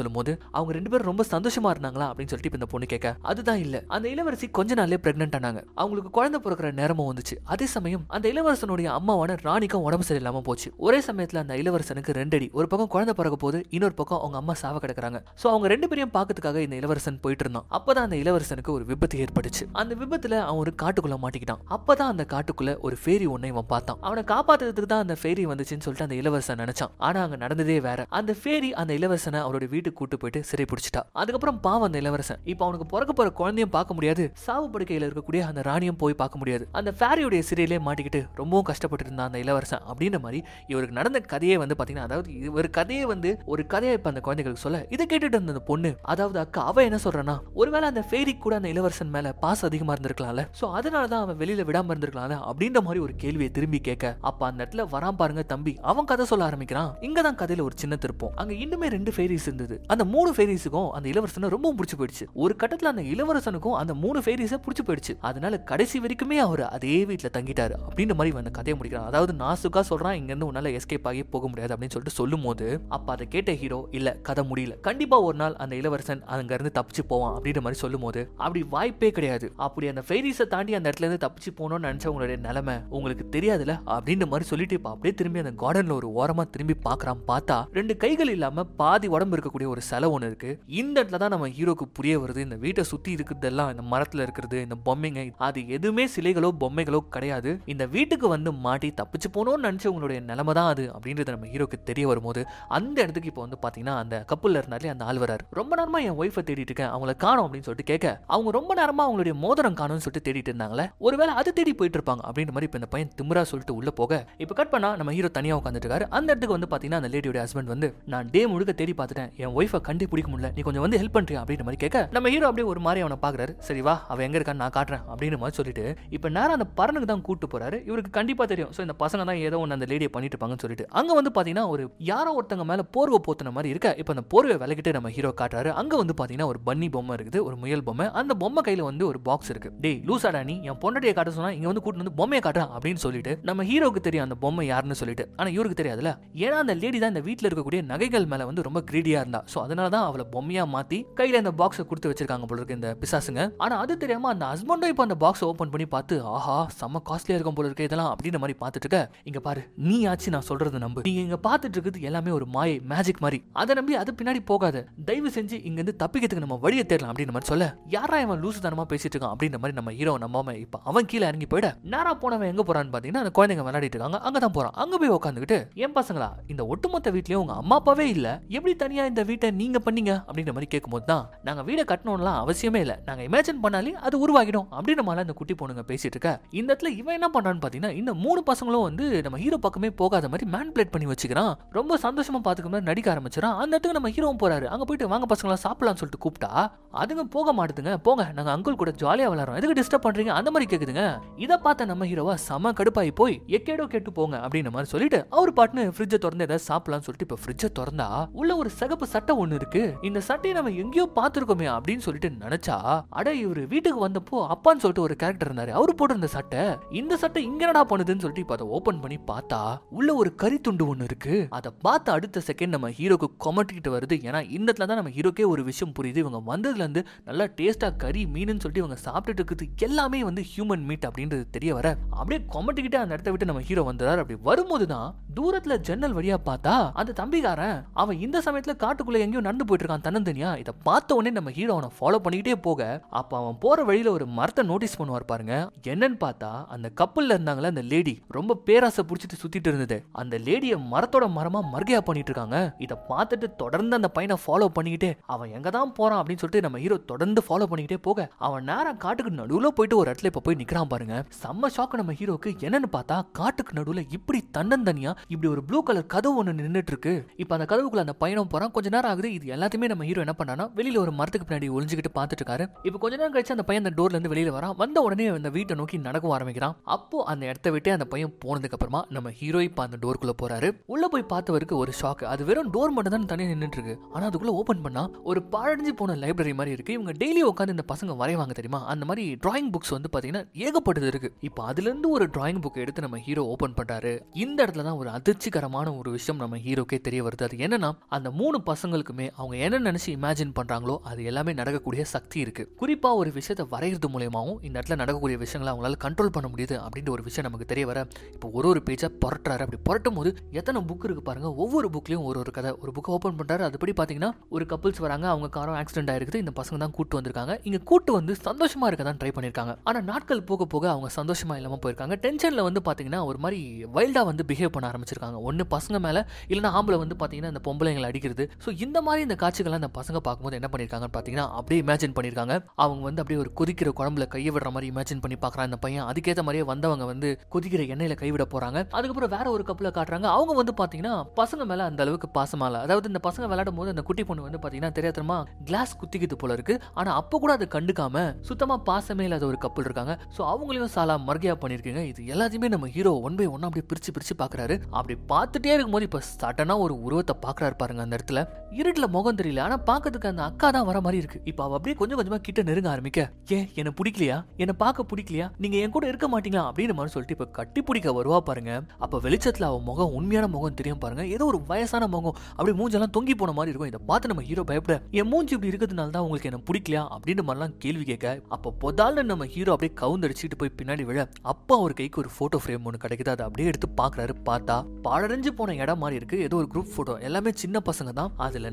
சொல்லும்போது அவங்க 2 பேரும் ரொம்ப சந்தோஷமா இருந்தாங்களா அப்படின்னு சொல்லிட்டு இந்த பொண்ணு கேட்க, அதுதான் இல்ல, அந்த இளவரசி கொஞ்ச நாள்லயே பிரெக்னன்ட் ஆனாங்க, அவங்களுக்கு குழந்தை பிறக்கிற நேரமும் வந்துச்சு. அதே சமயம் அந்த இளவரசனுடைய அம்மாவான ராணிக்கும் உடம்பு சரியில்லாம போச்சு. ஒரே சமயத்துல அந்த இளவரசனுக்கு 2 அடி, ஒரு பக்கம் குழந்தை பிறக்க போது, இன்னொரு பக்கம் அவங்க அம்மா சாவ கிடக்குறாங்க. சோ அவங்க 2 பேரையும் பாக்கிறதுக்காக இந்த இளவரசன் போயிட்டு இருந்தான். அப்பதான் அந்த இளவரசனுக்கு ஒரு விபத்து ஏற்பட்டுச்சு. அந்த விபத்துல அவன் ஒரு காட்டுக்குள்ள மாட்டிக்கிட்டான். அப்பதான் அந்த காட்டுக்குள்ள ஒரு ஃபேரி ஒன்னை இவன் பார்த்தான். அவனை காப்பாத்துறதுக்கு தான் அந்த ஃபேரி வந்துச்சுன்னு சொல்லிட்டு அந்த இளவரசன் நினைச்சான். ஆனா அங்க நடந்ததே வேற. அந்த ஃபேரி அந்த இளவரசனை அவரோட வீட்டுக்கு கூட்டு போயிட்டு சிறை பிடிச்சிட்டா. அதுக்கப்புறம் பாவம் அந்த இளவரசன் இப்ப அவனுக்கு பிறக்க போற குழந்தையும் பார்க்க முடியாது, சாவு படுக்கையில இருக்கக்கூடிய அந்த ராணியும் போய் பார்க்க முடியாது. அந்த ஃபேரியோட சிறையிலே மாட்டிக்கிட்டு ரொம்பவும் கஷ்டப்பட்டு இருந்தான் அந்த இளவரசன். அப்படின்ற மாதிரி இவருக்கு நடந்த கதையே பாத்தீங்கன்னா, அதாவது ஒரு கதையே ஒரு கதையை இப்ப அந்த குழந்தைகளுக்கு சொல்ல, இதை கேட்டுட்டு இருந்த அந்த பொண்ணு, அதாவது அக்கா, அவ என்ன சொல்றானா, ஒருவேளை அந்த ஃபேரி கூட அந்த இளவரசன் மேல பாசம் அதிகமா இருந்திருக்கலாம்ல, சோ அதனாலதான் அவன் வெளியில விடாம இருந்திருக்கலாம்ல அப்படின்ற மாதிரி ஒரு கேள்வியை திரும்பி கேட்க, அப்ப அந்த இடத்துல வரான் பாருங்க தம்பி, அவன் கதை சொல்ல ஆரம்பிக்கிறான். இங்கதான் கதையில ஒரு சின்ன திருப்பம். அங்க இன்னுமே 2 ஃபேரிஸ் இருந்தது. அந்த 3 ஃபேரிஸுக்கும் அந்த இளவரசனை ரொம்ப பிடிச்சு போயிடுச்சு. ஒரு கட்டத்துல அந்த இளவரசனுக்கும் அந்த 3 ஃபேரிஸை பிடிச்சு போயிடுச்சு. அதனால கடைசி வரைக்குமே அவர் அதே வீட்டுல தங்கிட்டாரு அப்படின்ற மாதிரி அந்த கதையை முடிக்கிறான். அதாவது நாசுக்கா சொல்றான், இங்க இருந்து உன்னால எஸ்கேப் ஆகி போக முடியாது அப்படின்னு சொல்லிட்டு சொல்லும் போது, அப்ப அதை கேட்ட ஹீரோ, இல்ல கதை முடியல, கண்டிப்பா ஒரு நாள் அந்த இளவரசன் அங்க இருந்து தப்பிச்சு போவான் அப்படின்ற மாதிரி சொல்லும் போது, அப்படி வாய்ப்பே கிடையாது, அப்படி அந்த ஃபேரிஸை தாண்டி அந்த இடத்துல இருந்து தப்பிச்சு போகணும்னு நினைச்ச உங்களுடைய நிலைமை உங்களுக்கு தெரியாதுல அப்படின்ற மாதிரி சொல்லிட்டு இப்ப அப்படியே திரும்பி அந்த கார்டன்ல ஒரு ஓரமா திரும்பி பாக்குறான். பார்த்தா 2 கைகள் இல்லாம பாதி உடம்பு இருக்கக்கூடிய ஒரு சிலை ஒண்ணு இருக்கு. இந்த இடத்துல தான் நம்ம ஹீரோக்கு புரிய வருது, இந்த வீட்டை சுத்தி இருக்கிறதெல்லாம், இந்த மரத்துல இருக்கிறது, இந்த பொம்மைங்க, அது எதுவுமே சிலைகளோ பொம்மைகளோ கிடையாது. இந்த வீட்டுக்கு மாட்டி தப்பிச்சு போகணும்னு நினைச்ச உங்களுடைய நிலைமை தான் அது அப்படின்றது நம்ம ஹீரோக்கு தெரிய வரும்போது, அந்த இடத்துக்கு இப்போ பாத்தீங்கன்னா அந்த கப்பல்ல இருந்தாலே அந்த ஆள் வராரு. ரொம்ப நேரமா என் ஒய்ஃபை தேடிட்டு இருக்கேன், அவங்கள காணோம் அப்படின்னு சொல்லிட்டு கேட்க, அவங்க ரொம்ப நேரமா அவங்களுடைய மோதிரம் காணும்னு சொல்லிட்டு தேடிட்டு இருந்தாங்களே, ஒருவேளை அது தேடி போயிட்டு இருப்பாங்க அப்படின்ற மாதிரி இப்ப இந்த பையன் திமிரா சொல்லிட்டு உள்ள போக, இப்ப கட் பண்ணா நம்ம ஹீரோ தனியா உட்காந்துட்டு இருக்காரு. அந்த இடத்துக்கு பாத்தீங்கன்னா அந்த லேடியோட ஹஸ்பண்ட் நான் டே முழுக்க தேடி பார்த்துட்டேன், என் ஒய்ஃபை கண்டுபிடிக்க முடியல, நீ கொஞ்சம் ஹெல்ப் பண்றியா அப்படின்ற மாதிரி கேட்க, நம்ம ஹீரோ அப்படியே ஒரு மாதிரி அவனை பாக்குறாரு. சரி வா, அவ எங்க இருக்கான்னு நான் காட்டுறேன் அப்படின்னு மாதிரி சொல்லிட்டு இப்ப நேரம் அந்த பரனுக்கு தான் கூட்டு போறாரு. இவருக்கு கண்டிப்பா தெரியும், சோ இந்த பசங்க தான் ஏதோ ஒன்னு அந்த லேடியை பண்ணிட்டு இருப்பாங்கன்னு சொல்லிட்டு அங்க பாத்தீங்கன்னா ஒரு யாரோ ஒருத்தங்க மேல போர்வை போத்துன மாதிரி இருக்க, இப்ப அந்த போர்வை விலகிட்டு நம்ம ஹீரோ காட்டுறாரு. அங்க பாத்தீங்கன்னா ஒரு பன்னி பொம்மை இருக்குது, ஒரு முயல் பொம்மை. அந்த பொம்மை கையில ஒரு பாக்ஸ் இருக்கு. டேய் லூசாடா, நீ என் பொண்டாட்டியை காட்ட சொன்னா இங்க கூட்டு பொம்மையை காட்டுறான் அப்படின்னு சொல்லிட்டு நம்ம ஹீரோக்கு தெரியும் அந்த பொம்மை யாருன்னு சொல்லிட்டு. ஆனா இவருக்கு தெரியாதுல, ஏன்னா அந்த லேடி தான் இந்த வீட்டுல இருக்கக்கூடிய நகைகள் மேல ரொம்ப கிரீடியா இருந்தா. சோ அதனாலதான் அவளை பொம்மையா மாத்தி கையில இந்த பாக்ஸை கொடுத்து வச்சிருக்காங்க போல இருக்கு இந்த பிசாசுங்க. ஆனா அது தெரியாம அந்த ஹஸ்பண்டும் இப்ப அந்த பாக்ஸ் ஓபன் பண்ணி பார்த்து, ஆஹா செம்ம காஸ்ட்லியா இருக்கும் போல இருக்கு இதெல்லாம் அப்படின்ற மாதிரி பார்த்துட்டு இருக்க, இங்க பாரு நீ ஆச்சு நான் சொல்றது நம்பு, நீங்க இங்க பார்த்துட்டு இருக்குது எல்லாமே ஒரு மாயை, மேஜிக் மாதிரி, அதை நம்பி அது பின்னாடி போகாத, தயவு செஞ்சு இங்க இருந்து தப்பிக்கிறதுக்கு நம்ம வழியை தேடலாம் அப்படின்ற மாதிரி சொல்ல, யாரா இவன் லூசுத்தனமா பேசிட்டு இருக்கான் அப்படின்ற மாதிரி நம்ம ஹீரோ நம்பாம இப்ப அவன் கீழே இறங்கி போயிட, நேரா போனவன் எங்க போறான்னு பாத்தீங்கன்னா அந்த குழந்தைங்க விளையாடிட்டு இருக்காங்க, அங்கதான் போறான். அங்க போய் உட்காந்துக்கிட்டு, ஏன் பசங்களா இந்த ஒட்டுமொத்த வீட்லயும் உங்க அம்மா அப்பாவே இல்ல, எப்படி தனியா இந்த வீட்டை நீங்க பண்ணீங்க அப்படின்ற மாதிரி கேட்கும்போது தான், நாங்க வீடை கட்டணும்லாம் அவசியமே இல்ல, நாங்க இமேஜின் பண்ணாலே அது உருவாகிடும் அப்படின்ற மாதிரி அந்த குட்டி பொண்ணுங்க பேசிட்டு இருக்க, இந்த இடத்துல இவன் என்ன பண்றான்னு பாத்தீங்கன்னா இந்த 3 பசங்களும் நம்ம ஹீரோ பக்கமே போகாத மாதிரி மேனிபுலேட் பண்ணி வச்சுக்கிறான். ரொம்ப சந்தோஷமா பாத்துக்க மாதிரி நடிக்க ஆரம்பிச்சிடான். அந்த இடத்துக்கு நம்ம ஹீரோவும் போறாரு. அங்க போயிட்டு வாங்க பசங்களா சாப்பிடலாம்னு சொல்லிட்டு கூப்பிட்டா, அதுங்க போக மாட்டுதுங்க, போங்க நாங்க அங்கிள் கூட ஜாலியா விளையாடுறோம், எதுக்கு டிஸ்டர்ப் பண்றீங்க அந்த மாதிரி கேக்குதுங்க. இதை பார்த்த நம்ம ஹீரோவா செம கடுப்பாயி போய் எக்கேடோ கேட்டு போங்க அப்படின்ற மாதிரி சொல்லிட்டு அவர் பாட்டுன்னு ஃப்ரிட்ஜை திறந்து ஏதாவது சாப்பிடலாம்னு சொல்லிட்டு இப்ப ஃப்ரிட்ஜை திறந்தா உள்ள ஒரு சிகப்பு சட்டை ஒண்ணு இருக்கு. இந்த சட்டையை நம்ம எங்கேயோ பாத்துருக்கோமே அப்படின்னு சொல்லிட்டு நினைச்சா, அட இவரு வீட்டுக்கு வந்தப்போ அப்பான்னு சொல்லிட்டு ஒரு கேரக்டர் இருந்தாரு, அவரு போட்டு இருந்த சட்டை, இந்த சட்டை இங்க என்னடா பண்ணுதுன்னு சொல்லிட்டு இப்ப அதை ஓபன் பண்ணி பார்த்தா உள்ள ஒரு கறி துண்டு ஒண்ணு இருக்கு. அதை பார்த்த அடுத்த செகண்ட் நம்ம ஹீரோக்கு கொமட்டிக்கிட்டு வருது. ஏன்னா இந்த இடத்துல தான் நம்ம ஹீரோக்கே ஒரு விஷயம் புரியுது, இவங்க வந்ததுல இருந்து நல்லா டேஸ்டா கறி மீனுன்னு சொல்லிட்டு இவங்க சாப்பிட்டுட்டு இருக்குது எல்லாமே ஹியூமன் மீட் அப்படின்றது தெரிய வர, அப்படியே கொமட்டிக்கிட்டு அந்த இடத்த விட்டு நம்ம ஹீரோ வந்தாரு. அப்படி வரும்போதுதான் தூரத்துல ஜன்னல் வழியா பார்த்தா அந்த தம்பிக்காரன் அவன் இந்த சமயத்துல காட்டுக்குள்ள எங்கேயோ நடந்து போயிட்டு இருக்கான் தன்னந்தனியா. இதை பார்த்த உடனே நம்ம ஹீரோ அவனை ஃபாலோ பண்ணிக்கிட்டே போக, அப்ப அவன் போற வழியில ஒரு மரத்தை நோட்டீஸ் பண்ணுவார் பாருங்க. என்னன்னு பார்த்தா அந்த கப்பல்ல இருந்தாங்களே அந்த லேடி ரொம்ப பேராசை புடிச்சிட்டு சுத்திட்டு இருந்தது, அந்த லேடிய மரத்தோட மரமா மர்கையா பண்ணிட்டு இருக்காங்க. இதை பார்த்துட்டு தொடர்ந்து அந்த பையனை ஃபாலோ பண்ணிக்கிட்டே அவன் எங்க தான் போறான் அப்படின்னு சொல்லிட்டு நம்ம ஹீரோ தொடர்ந்து ஃபாலோ பண்ணிக்கிட்டே போக, அவன் நேரம் காட்டுக்கு நடுவுல போயிட்டு ஒரு இடத்துல இப்ப போய் நிக்கிறான் பாருங்க. செம்ம ஷாக் நம்ம ஹீரோக்கு. என்னன்னு பார்த்தா காட்டுக்கு நடுவுல இப்படி தன்னந்தனியா இப்படி ஒரு ப்ளூ கலர் கதவு ஒண்ணு நின்னுட்டு இருக்கு. இப்ப அந்த கதவுக்குள்ள அந்த பையனும் போறான். கொஞ்ச நேரம் ஆகுது. இது எல்லாத்தையுமே நம்ம ஹீரோ என்ன பண்ணானா வெளியில ஒரு மரத்துக்கு பின்னாடி ஒளிஞ்சுக்கிட்டு பார்த்துட்டு இருக்காரு. இப்ப கொஞ்ச நேரம் கழிச்சு அந்த பையன் அந்த டோர்ல இருந்து வெளியில வரான். வந்த உடனே அந்த வீட்டை நோக்கி நடக்க ஆரம்பிக்கிறான். அப்போ அந்த இடத்த விட்டு அந்த பையன் போனதுக்கு அப்புறமா நம்ம ஹீரோ இப்ப அந்த டோருக்குள்ள போறாரு. உள்ள போய் பார்த்தவருக்கு ஒரு ஷாக். அது வெறும் டோர் மட்டும் தான் தனியா நின்னுட்டு இருக்கு. ஆனா அதுக்குள்ள ஓபன் பண்ணா ஒரு பாழடைஞ்சு போன லைப்ரரி மாதிரி இருக்கு. இவங்க டெய்லி உட்காந்து இந்த பசங்க வரைவாங்க தெரியுமா, அந்த மாதிரி டிராயிங் புக்ஸ் பாத்தீங்கன்னா ஏகப்பட்டது இருக்கு. இப்ப அதுல இருந்து ஒரு டிராயிங் புக் எடுத்து நம்ம ஹீரோ ஓபன் பண்றாரு. இந்த இடத்துல தான் ஒரு அதிர்ச்சிகரமான ஒரு விஷயம் நம்ம ஹீரோக்கே தெரிய வருது. அது என்னன்னா அந்த 3 பசங்க பசங்களுக்குமே அவங்க என்ன நினைச்சு இமேஜின் பண்றாங்களோ அது எல்லாமே நடக்கக்கூடிய சக்தி இருக்கு. குறிப்பா ஒரு விஷயத்தை வரைகிறது மூலமாவும் இந்த இடத்துல நடக்கக்கூடிய விஷயங்களை அவங்களால கண்ட்ரோல் பண்ண முடியுது அப்படின்ற ஒரு விஷயம் நமக்கு தெரிய வர இப்போ ஒரு பேஜா புரட்டுறாரு. அப்படி புரட்டும் போது எத்தனை புக் இருக்கு பாருங்க. ஒவ்வொரு புக்லயும் ஒரு கதை. ஒரு புக் ஓபன் பண்றாரு. அதுபடி பாத்தீங்கன்னா ஒரு கப்பிள்ஸ் வராங்க. அவங்க காரம் ஆக்சிடென்ட் ஆயிருக்குது. இந்த பசங்க தான் கூட்டு வந்திருக்காங்க. இங்க கூட்டு வந்து சந்தோஷமா இருக்க தான் ட்ரை பண்ணிருக்காங்க. ஆனா நாட்கள் போக போக அவங்க சந்தோஷமா இல்லாம போயிருக்காங்க. டென்ஷன்ல வந்து பாத்தீங்கன்னா ஒரு மாதிரி வைல்டா வந்து பிஹேவ் பண்ண ஆரம்பிச்சிருக்காங்க. ஒன்னு பசங்க மேல இல்லைன்னா ஆம்பளை வந்து பாத்தீங்கன்னா இந்த பொம்பளைங்களை அடிக்கிறது. ஸோ இந்த மாதிரி இந்த காட்சிகள் அந்த பசங்க பார்க்கும்போது என்ன பண்ணிருக்காங்கன்னு பாத்தீங்கன்னா அப்படியே இமேஜின் பண்ணிருக்காங்க. அவங்க வந்து அப்படியே ஒரு கொதிக்கிற குழம்புல கையை விடுற மாதிரி இமேஜின் பண்ணி பாக்குறான் இந்த பையன். அதுக்கேற்ற மாதிரியே வந்தவங்க வந்து கொதிக்கிற எண்ணெயில கைவிட போறாங்க. அதுக்கப்புறம் வேற ஒரு கப்பல காட்டுறாங்க. அவங்க வந்து பாத்தீங்கன்னா பசங்க மேல அந்த அளவுக்கு பாசமா இல்ல. அதாவது இந்த பசங்க விளையாடும் போது அந்த குட்டி பொண்ணு வந்து பாத்தீங்கன்னா தெரியாதமா கிளாஸ் குத்திக்கிட்டு போல இருக்கு. ஆனா அப்ப கூட அதை கண்டுக்காம சுத்தமா பாசமே இல்லாத ஒரு கப்பல் இருக்காங்க. ஸோ அவங்களையும் சாலா மர்கையா பண்ணிருக்கீங்க. இது எல்லாத்தையுமே நம்ம ஹீரோ ஒன் பை ஒன்னா அப்படியே பிரிச்சு பாக்குறாரு. அப்படி பார்த்துட்டே இருக்கும்போது இப்ப சடனா ஒரு உருவத்தை பாக்குறாரு பாருங்க. அந்த இடத்துல இருட்டுல முகம் தெரியல. ஆனா பாக்கிறதுக்கு அந்த அக்கா தான் வர மாதிரி இருக்கு. இப்ப அவ அப்படியே கொஞ்சம் கொஞ்சமா கிட்ட நெருங்க ஆரம்பிக்க, ஏன் என்ன பிடிக்கலையா, என்ன பார்க்க பிடிக்கலையா, நீங்க என் கூட இருக்க மாட்டீங்களா அப்படின்னு மாதிரி சொல்லிட்டு இப்ப கட்டி பிடிக்க வருவா பாருங்க. அப்ப வெளிச்சத்துல அவ முகம் உண்மையான முகம் தெரியும் பாருங்க. ஏதோ ஒரு வயசான முகம் அப்படியே மூஞ்செல்லாம் தொங்கி போன மாதிரி இருக்கும். இதை பார்த்து நம்ம ஹீரோ பயப்பட, என் மூஞ்சி இப்படி இருக்கிறதுனால தான் உங்களுக்கு என்ன பிடிக்கலையா அப்படின்ற மாதிரிலாம் கேள்வி கேட்க, அப்ப பொதால நம்ம ஹீரோ அப்படியே கவுந்தடிச்சுட்டு போய் பின்னாடி விழ அப்பா ஒரு கைக்கு ஒரு போட்டோ ஃப்ரேம் ஒன்று கிடைக்குது. அதை அப்படியே எடுத்து பாக்குறாரு. பார்த்தா பாழடைஞ்சு போன இடம் மாதிரி இருக்கு. ஏதோ ஒரு குரூப் போட்டோ. எல்லாமே சின்ன பசங்க தான். அதுல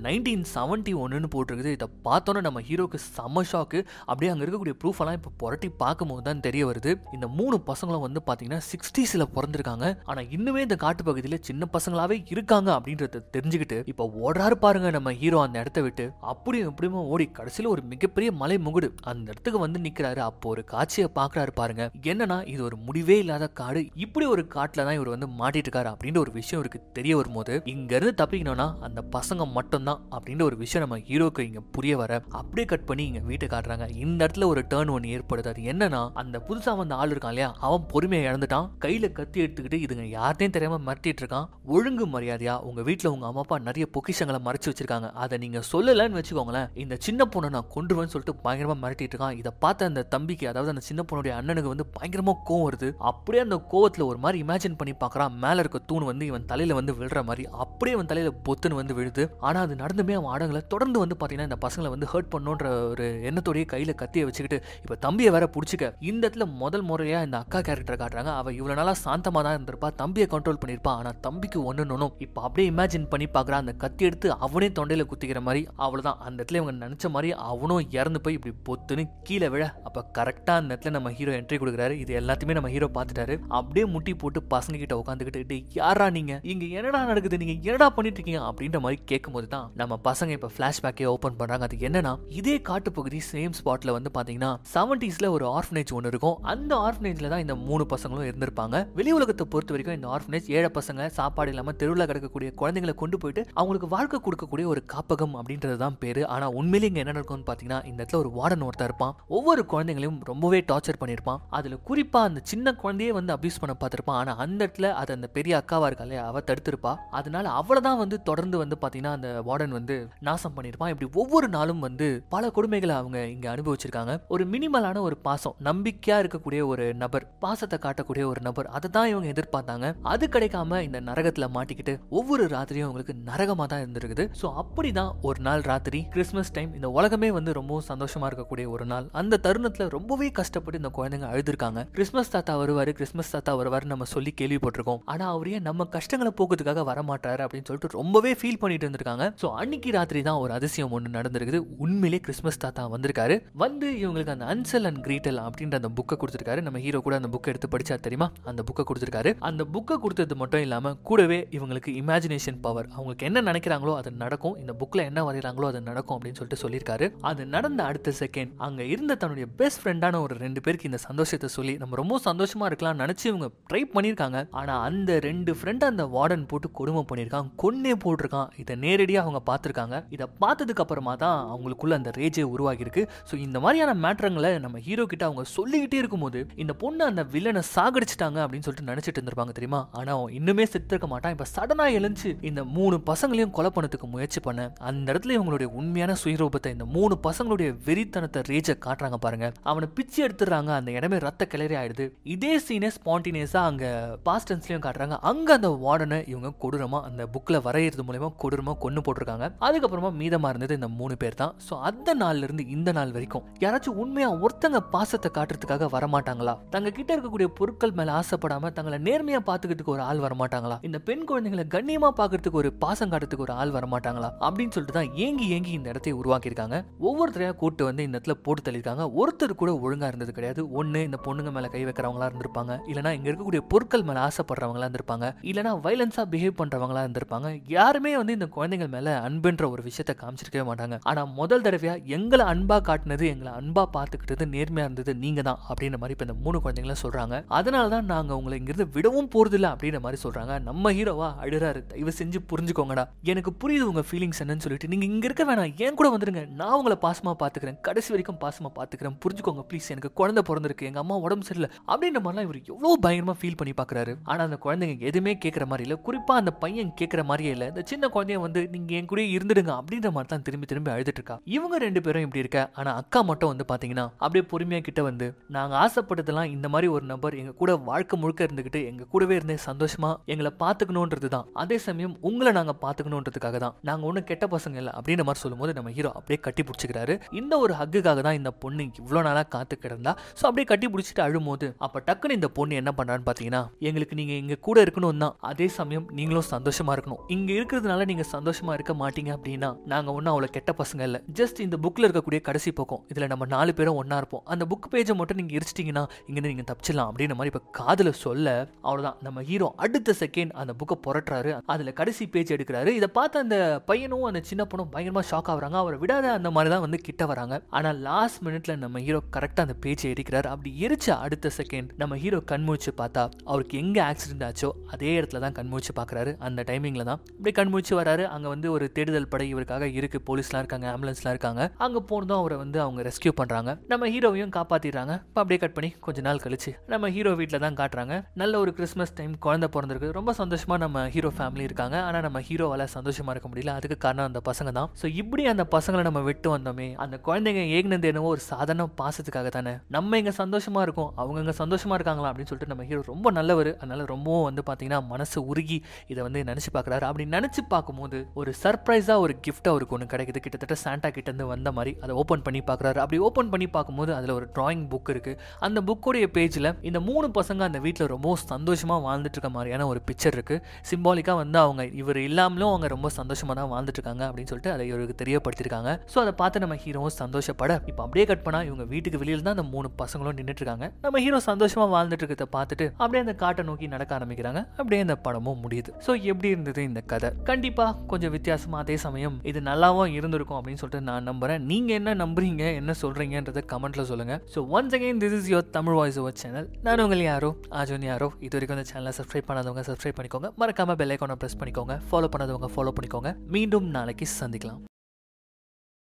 1971 போட்டிருக்குது. இதை பார்த்தோன்னே நம்ம ஹீரோக்கு செம்ம ஷாக்கு. அப்படியே அங்க இருக்கக்கூடிய ப்ரூஃப் எல்லாம் இப்ப புரட்டி பார்க்கும்போது தான் தெரிய வருது. இந்த 3 பசங்களும் வந்து பாத்தீங்கன்னா 60ஸ்ல பிறந்திருக்காங்க. ஆனா இன்னுமே இந்த காட்டு பகுதியில சின்ன பசங்களாவே இருக்காங்க அப்படின்றத தெரிஞ்சுக்கிட்டு இப்ப ஓடுறாரு பாருங்க நம்ம ஹீரோ அந்த இடத்த விட்டு. அப்படியும் எப்படியுமே ஓடி கடைசியில ஒரு மிகப்பெரிய மலை முகுடு அந்த இடத்துக்கு வந்து நிக்கிறாரு. அப்போ ஒரு காட்சியை பாக்குறாரு பாருங்க. என்னன்னா இது ஒரு முடிவே இல்லாத காடு. இப்படி ஒரு காட்டுல தான் இவர் வந்து மாட்டிட்டு இருக்காரு அப்படின்ற ஒரு விஷயம் இவருக்கு தெரிய வரும்போது இங்க இருந்து தப்பிக்கணும்னா அந்த பசங்க மட்டும் தான் அப்படின்ற ஒரு விஷயம் நம்ம ஹீரோக்கு இங்க புரிய வர அப்படியே கட் பண்ணி இங்க வீட்டை காட்டுறாங்க. இந்த இடத்துல ஒரு டர்ன் ஒன்று ஏற்படுது. அது என்னன்னா அந்த புதுசா வந்த ஆள் இருக்கான் இல்லையா, அவன் பொறுமையை இழந்துட்டான். கையில கத்தி எடுத்துக்கிட்டு இதுங்க யார்ட்டையும் தெரியாம மிரட்டிட்டு இருக்கான். ஒழுங்கு மரியாதையா உங்க வீட்டுல உங்க அம்மா அப்பா நிறைய பொக்கிஷங்களை மறைச்சு வச்சிருக்காங்க, அதை நீங்க சொல்லலன்னு வச்சுக்கோங்களேன், இந்த சின்ன பொண்ணை நான் கொண்டுருவேன்னு சொல்லிட்டு பயங்கரமா மிரட்டிட்டு இருக்கான். இதை பார்த்த அந்த தம்பிக்கு, அதாவது அந்த சின்ன பொண்ணுடைய அண்ணனுக்கு வந்து பயங்கரமா கோவம் வருது. அப்படியே அந்த கோவத்துல ஒரு மாதிரி இமேஜின் பண்ணி பாக்குறான். மேல இருக்க தூண் வந்து இவன் தலையில வந்து விழுற மாதிரி அப்படியே அவன் தலையில பொத்துன்னு வந்து விழுது. ஆனா அது நடந்துமே அவன் ஆடங்களை தொடர்ந்து வந்து பாத்தீங்கன்னா இந்த பசங்களை வந்து ஹர்ட் பண்ணுன்ற ஒரு எண்ணத்தோடைய கையில கத்தியை வச்சுக்கிட்டு இப்ப தம்பியை வேற புடிச்சுக்க. இந்த இடத்துல முதல் முறையா இந்த அக்கா கேரக்டர் காட்டுறாங்க. அவ இவ்வளவு நாளா சாந்தமா தான் இருந்திருப்பா, தம்பியை கண்ட்ரோல் பண்ணிருப்பா. ஆனா தம்பிக்கு ஒண்ணும் இப்ப அப்படியே இமேஜின் பண்ணி பாக்குறான். அந்த கத்தி எடுத்து அவனே தொண்டையில குத்திக்கிற மாதிரி. அவ்வளவுதான், அந்த இடத்துல இவங்க நினைச்ச மாதிரி அவனும் இறந்து போய் இப்படி பொத்துன்னு கீழே விழ அப்ப கரெக்டா அந்த இடத்துல நம்ம ஹீரோ என்ட்ரி கொடுக்குறாரு. இது எல்லாத்தையுமே நம்ம ஹீரோ பார்த்துட்டாரு. அப்படியே முட்டி போட்டு பசங்க கிட்ட உட்காந்துக்கிட்டு, யாரா நீங்க, இங்க என்னடா நடக்குது, நீங்க என்னடா பண்ணிட்டு இருக்கீங்க அப்படின்ற மாதிரி கேட்கும் போது தான் நம்ம பசங்க இப்ப பிளாஷ்பேக்கே ஓபன் பண்றாங்க. அது என்னன்னா இதே காட்டு பகுதி சேம் ஸ்பாட்ல வந்து பாத்தீங்கன்னா 70ஸ்ல ஒரு ஆர்ஃபனேஜ் ஒன்று இருக்கும். அந்த ஆர்ஃபனேஜ்ல தான் இந்த 3 பசங்களும் இருந்திருப்பாங்க. வெளி உலகத்தை பொறுத்த வரைக்கும் இந்த ஆர்ஃபனேஜ் ஏழை பசங்க சாப்பாடு இல்லாம தெருவில் கிடக்கக்கூடிய குழந்தைங்களை கொண்டு போயிட்டு அவங்களுக்கு வாழ்க்கை கொடுக்கக்கூடிய ஒரு காப்பகம் அப்படின்றது தான் பேரு. ஆனா உண்மையிலே இங்க என்ன நடக்கும்னு பாத்தீங்கன்னா இந்த இடத்துல ஒரு வார்டன் ஒருத்தர் இருப்பான். ஒவ்வொரு குழந்தைங்களையும் ரொம்பவே டார்ச்சர் பண்ணிருப்பான். அதுல குறிப்பா அந்த சின்ன குழந்தையே வந்து அபியூஸ் பண்ண பார்த்திருப்பான். ஆனா அந்த இடத்துல அது அந்த பெரிய அக்காவா இருக்காலே அவ தடுத்திருப்பா. அதனால அவளதான் வந்து தொடர்ந்து வந்து பாத்தீங்கன்னா அந்த வார்டன் வந்து நாசம் பண்ணிருப்பான். இப்படி ஒவ்வொரு நாளும் வந்து பல கொடுமைகளை அவங்க இங்க அனுபவிச்சிருக்காங்க. ஒரு மினிமலான ஒரு பாசம், நம்பிக்கையா இருக்கக்கூடிய ஒரு நபர், பாசத்தை காட்டக்கூடிய ஒரு நபர், அதை தான் இவங்க எதிர்பார்த்தாங்க. அது கிடைக்காம இந்த நரகத்துல மாட்டிக்கிட்டு ஒவ்வொரு ராத்திரியும் அவங்களுக்கு நரகமா தான் இருந்திருக்குது. சோ அப்படிதான் ஒரு நாள் ராத்திரி கிறிஸ்மஸ் டைம், இந்த உலகமே வந்து ரொம்ப சந்தோஷமா இருக்கக்கூடிய ஒரு நாள். அந்த தருணத்துல ரொம்பவே கஷ்டப்பட்டு இந்த குழந்தைங்க அழுதுருக்காங்க. கிறிஸ்மஸ் தாத்தா வருவாரு, கிறிஸ்மஸ் தாத்தா வருவாரு நம்ம சொல்லி கேள்விப்பட்டிருக்கோம். ஆனா அவரே நம்ம கஷ்டங்களை போக்குறதுக்காக வரமாட்டாரு அப்படின்னு சொல்லிட்டு ரொம்பவே ஃபீல் பண்ணிட்டு இருந்திருக்காங்க. சோ அன்னைக்கு ராத்திரி தான் ஒரு அதிசயம் ஒன்று நடந்திருக்குது. உண்மையிலே கிறிஸ்மஸ் தாத்தா வந்திருக்காரு. வந்து இவங்களுக்கு அந்த அன்சல் அண்ட் கிரீட்டல் அப்படின்ற அந்த புக்கை கொடுத்திருக்காரு. நம்ம ஹீரோ கூட அந்த புக்கை எடுத்து படிச்சா தெரியுமா, அந்த புக்கை கொடுத்திருக்காரு. அந்த புக்கை கொடுத்தது மட்டும் இல்லாம கூடவே இவங்களுக்கு இமேஜினேஷன் பவர், அவங்களுக்கு என்ன நினைக்கிறாங்களோ அது நடக்கும், இந்த புக்ல என்ன வரைகிறாங்களோ அது நடக்கும் அப்படின்னு சொல்லிட்டு சொல்லியிருக்காரு. அது நடந்த அடுத்த செகண்ட் அங்க இருந்த தன்னுடைய பெஸ்ட் ஃப்ரெண்டான ஒரு 2 பேருக்கு இந்த சந்தோஷத்தை சொல்லி நம்ம ரொம்ப சந்தோஷமா இருக்கலாம் நினைச்சு இவங்க ட்ரை பண்ணிருக்காங்க. ஆனா அந்த 2 ஃப்ரெண்ட் அந்த வார்டன் போட்டு கொடுமை பண்ணிருக்கான், கொன்னே போட்டிருக்கான். இதை நேரடியாக அவங்க பார்த்திருக்காங்க. இதை பார்த்ததுக்கு அப்புறமா தான் அவங்களுக்குள்ள அந்த ரேஜே உருவாகி இருக்கு. ஸோ இந்த மாதிரியான மேட்டரங்களை நம்ம ஹீரோ கிட்ட அவங்க சொல்லிக்கிட்டே இருக்கும்போது இந்த பொண்ணு அந்த வில்லனை சாகடிச்சிட்டாங்க அப்படின்னு சொல்லிட்டு நினைச்சிட்டு இருந்திருப்பாங்க தெரியுமா. ஆனா அவன் இன்னுமே செத்துருக்க மாட்டான். இப்ப சடனா எழுந்து இந்த 3 பசங்களையும் கொலை பண்ணதுக்கு முயற்சி பண்ண அந்த இடத்துல இவங்களுடைய உண்மையான சுயரூபத்தை, இந்த 3 பசங்களுடைய வெறித்தனத்தை, ரேஜை காட்டுறாங்க பாருங்க. அவனை பிச்சு எடுத்துறாங்க. அந்த இடமே ரத்த கிளறி ஆயிடுது. இதே சீனே ஸ்பான்டினியஸா அங்க பாஸ்ட் டென்ஸ்லயும் காட்டுறாங்க. அங்க அந்த வார்டனை இவங்க கொடூரமா அந்த புக்ல வரையறது மூலமா கொடூரமா கொன்னு போட்டிருக்காங்க. அதுக்கப்புறமா மீதமா இருந்தது இந்த 3 பேர் தான். ஸோ அந்த நாள்ல இருந்து இந்த நாள் வரைக்கும் யாராச்சும் உண்மையா ஒருத்தங்க பாசத்தை காட்டுறதுக்காக வரமாட்டாங்களா? தங்க கிட்ட இருக்கக்கூடிய பொருட்கள் மேல ஆசைப்படாம தங்களை நேர்மையா பாத்துக்கிறதுக்கு ஒரு ஆள் வரமாட்டாங்களா? இந்த பெண் குழந்தைகளை கண்ணியமா பாக்குறதுக்கு ஒரு பாசம் காட்டுறதுக்கு ஒரு ஆள் வரமாட்டாங்களா அப்படின்னு சொல்லிட்டு தான் ஏங்கி ஏங்கி இந்த இடத்தை உருவாக்கி இருக்காங்க. ஒவ்வொருத்தரையா கூட்டு வந்து இந்த இடத்துல போட்டு தள்ளிருக்காங்க. ஒருத்தர் கூட ஒழுங்கா இருந்தது கிடையாது. ஒண்ணு இந்த பொண்ணுங்க மேல கை வைக்கிறவங்களா இருந்திருப்பாங்க, இல்லனா இங்க இருக்கக்கூடிய பொருட்கள் மேல ஆசைப்படுறவங்களா இருந்திருப்பாங்க, இல்லனா வயலன்ஸா பிஹேவ் பண்றவங்களா இருந்திருப்பாங்க. யாருமே வந்து இந்த குழந்தைகள் மேல அன்புன்ற ஒரு விஷயத்தை காமிச்சிருக்கவே மாட்டாங்க. ஆனா முதல் தடவையா எங்களை அன்பா காட்டினது, எங்களை அன்பா பாத்துக்கிட்டது, நேர்மையா இருந்தது நீங்க தான் அப்படின்ற மாதிரி இப்ப இந்த 3 குழந்தைங்களும் சொல்றாங்க. அதனாலதான் நாங்க உங்களை இங்கிருந்து விடவும் போறது இல்ல அப்படின்ற மாதிரி சொல்றாங்க. நம்ம ஹீரோவா அழுறாரு. தயவு செஞ்சு புரிஞ்சுக்கோங்கடா, எனக்கு புரியுது உங்க ஃபீலிங்ஸ் என்னன்னு சொல்லிட்டு, நீங்க இங்க இருக்க வேணாம், ஏன் கூட வந்துருங்க, நான் உங்களை பாசமா பாத்துக்கிறேன், கடைசி வரைக்கும் பாசமா பாத்துக்கிறேன், புரிஞ்சுக்கோங்க ப்ளீஸ், எனக்கு குழந்தை பிறந்திருக்கு, எங்க அம்மா உடம்பு சரியில்லை அப்படின்ற மாதிரிலாம் இவர் எவ்வளவு பயங்கரமா ஃபீல் பண்ணி பாக்குறாரு. ஆனா அந்த குழந்தைங்க எதுவுமே கேட்கற மாதிரி இல்ல. குறிப்பா அந்த பையன் கேட்கற மாதிரியே இல்ல. இந்த சின்ன குழந்தைய வந்து நீங்க என் கூட இருந்துடுங்க அப்படின்ற மாதிரி தான் திரும்பி திரும்பி அழுதுட்டு இருக்கா. இவங்க 2 பேரும் இப்படி இருக்க, ஆனா அக்கா மட்டும் வந்து பாத்தீங்கன்னா அப்படியே பொறுமையா கிட்ட வந்து, நாங்க ஆசைப்பட்டதெல்லாம் இந்த மாதிரி ஒரு நபர் எங்க கூட வாழ்க்கை முழுக்க இருந்துகிட்டு எங்க கூடவே இருந்து சந்தோஷமா எங்களை பாத்துக்கணும்ன்றது தான், அதே சமயம் உங்களை நாங்க பாத்துக்கணும்ன்றதுக்காக தான், நாங்க ஒன்னும் கெட்ட பசங்க இல்ல அப்படின்ற மாதிரி சொல்லும்போது நம்ம ஹீரோ அப்படியே கட்டி பிடிச்சிக்கிறாரு. இந்த ஒரு ஹக்குக்காக தான் இந்த பொண்ணு இவ்வளவு நாளா காத்து கிடந்தா. சோ அப்படியே கட்டி பிடிச்சிட்டு அழும்போது அப்ப டக்குன்னு இந்த பொண்ணு என்ன பண்றான்னு பாத்தீங்கன்னா, எங்களுக்கு நீங்க எங்க கூட இருக்கணும் தான், அதே சமயம் நீங்களும் சந்தோஷமா இருக்கணும், இங்க இருக்கிறதுனால நீங்க சந்தோஷமா இருக்க மாட்டீங்க அப்படின்னா நாங்க ஒன்னும் அவ்வளவு கெட்ட பசங்க இல்ல, ஜஸ்ட் இந்த புக்ல இருக்கக்கூடிய கடைசி பக்கம், இதுல நம்ம 4 பேரும் ஒன்னா இருப்போம், அந்த புக் பேஜை மட்டும் நீங்க எரிச்சிட்டீங்கன்னா இங்க நீங்க தப்பிச்சிடலாம் அப்படின்ற மாதிரி இப்ப காதுல சொல்ல, அவ்வளவுதான் நம்ம ஹீரோ அடுத்த செகண்ட் அந்த புக்கை புரட்டுறாரு. அதுல கடைசி பேஜ் எடுக்கிறாரு. இதை பார்த்து அந்த பையனும் அந்த சின்ன பொண்ணும் பயங்கரமா ஷாக் ஆகுறாங்க. அவரை விடாத அந்த மாதிரி தான் வந்து கிட்ட வராங்க. ஆனா லாஸ்ட் மினிட்ல நம்ம ஹீரோ கரெக்டா அந்த பேஜை எரிக்கிறார். அப்படி எரிச்ச அடுத்த செகண்ட் நம்ம ஹீரோ கண்முழிச்சு பார்த்தா அவருக்கு எங்க ஆக்சிடென்ட் ஆச்சோ அதே இடத்துல தான் கண்முழிச்சு பாக்குறாரு. அந்த டைமிங்ல தான் அப்படி கண்முழிச்சு வராரு. அங்க வந்து ஒரு தேடுதல் படை இவருக்காக இருக்கு, போலீஸ்லாம் இருக்காங்க, ஆம்புலன்ஸ்லாம் இருக்காங்க. அங்க போனதும் அவரை வந்து அவங்க ரெஸ்கியூ பண்றாங்க. நம்ம ஹீரோவையும் காப்பாத்திடுறாங்க. அப்படியே கட் பண்ணி கொஞ்ச நாள் கழிச்சு நம்ம ஹீரோ வீட்ல தான் காட்டுறாங்க. நல்ல ஒரு கிறிஸ்மஸ் டைம், குழந்தை பிறந்திருக்கு, ரொம்ப சந்தோஷமா நம்ம ஹீரோ ஃபேமிலி இருக்காங்க. ஆனா நம்ம ஹீரோவால சந்தோஷமா இருக்க முடியல. அதுக்கு காரணம் அந்த பசங்க தான். சோ இப்படி அந்த பசங்களை நம்ம விட்டு வந்தோமே, அந்த குழந்தைங்க ஏகினது என்னவோ ஒரு சாதாரண பாசத்துக்காக தானே, நம்ம இங்க சந்தோஷமா இருக்கும், அவங்க இங்க சந்தோஷமா இருக்காங்களா அப்படின்னு சொல்லிட்டு நம்ம ஹீரோ ரொம்ப நல்லவர். அதனால ரொம்பவும் வந்து பாத்தீங்கன்னா மனசு உருகி இதை வந்து நினைச்சு பாக்குறாரு. அப்படி நினைச்சு பார்க்கும்போது ஒரு சர்ப்ரைஸா ஒரு கிஃப்ட் அவருக்கு ஒன்று கிடைக்குது. கிட்டத்தட்ட சாண்டா கிட்ட இருந்து வந்த மாதிரி. அதை ஓபன் பண்ணி பாக்குறாரு. அப்படி ஓபன் பண்ணி பார்க்கும்போது அதுல ஒரு டிராயிங் புக் இருக்கு. அந்த புக்கோடைய பேஜ்ல இந்த 3 பசங்க அந்த வீட்டுல ரொம்ப சந்தோஷமா வாழ்ந்துட்டு இருக்க மாதிரியான ஒரு பிக்சர் இருக்கு. சிம்பாலிக்கா வந்து அவங்க இவர் இல்லாமலும் அவங்க ரொம்ப சந்தோஷமா தான் வாழ்ந்துட்டு இருக்காங்க அப்படின்னு சொல்லிட்டு அதை இவருக்கு தெரியப்படுத்திருக்காங்க. ஸோ அதை பார்த்து நம்ம ஹீரோவும் சந்தோஷப்பட, இப்போ அப்படியே கட் பண்ணா இவங்க வீட்டுக்கு வெளியில தான் அந்த 3 பசங்களும் நின்றுட்டு இருக்காங்க. நம்ம ஹீரோ சந்தோஷமா வாழ்ந்துட்டு இருக்கிறத பார்த்துட்டு அப்படியே அந்த காட்டை நோக்கி நடக்க ஆரம்பிக்கிறாங்க. அப்படியே அந்த படமும் முடியுது. ஸோ எப்படி இருந்தது இந்த கதை? கண்டிப்பா கொஞ்சம் வித்தியாசமா, அதே சமயம் இது நல்லாவும் இருந்திருக்கும் அப்படின்னு சொல்லிட்டு நான் நம்புறேன். நீங்க என்ன நம்புறீங்க, என்ன சொல்றீங்கன்றத கமெண்ட்ல சொல்லுங்க. So once again this is your Tamil voice over channel. நான் உங்கள் யாரோ ஆஜோன் யாரோ. இது வரைக்கும் இந்த சேனலை சப்ஸ்கிரைப் பண்ணாதவங்க சப்ஸ்கிரைப் பண்ணிக்கோங்க. மறக்காம பெல் ஐகானை பிரஸ் பண்ணிக்கோங்க. ஃபாலோ பண்ணாதவங்க ஃபாலோ பண்ணிக்கோங்க. மீண்டும் நாளைக்கு சந்திக்கலாம்.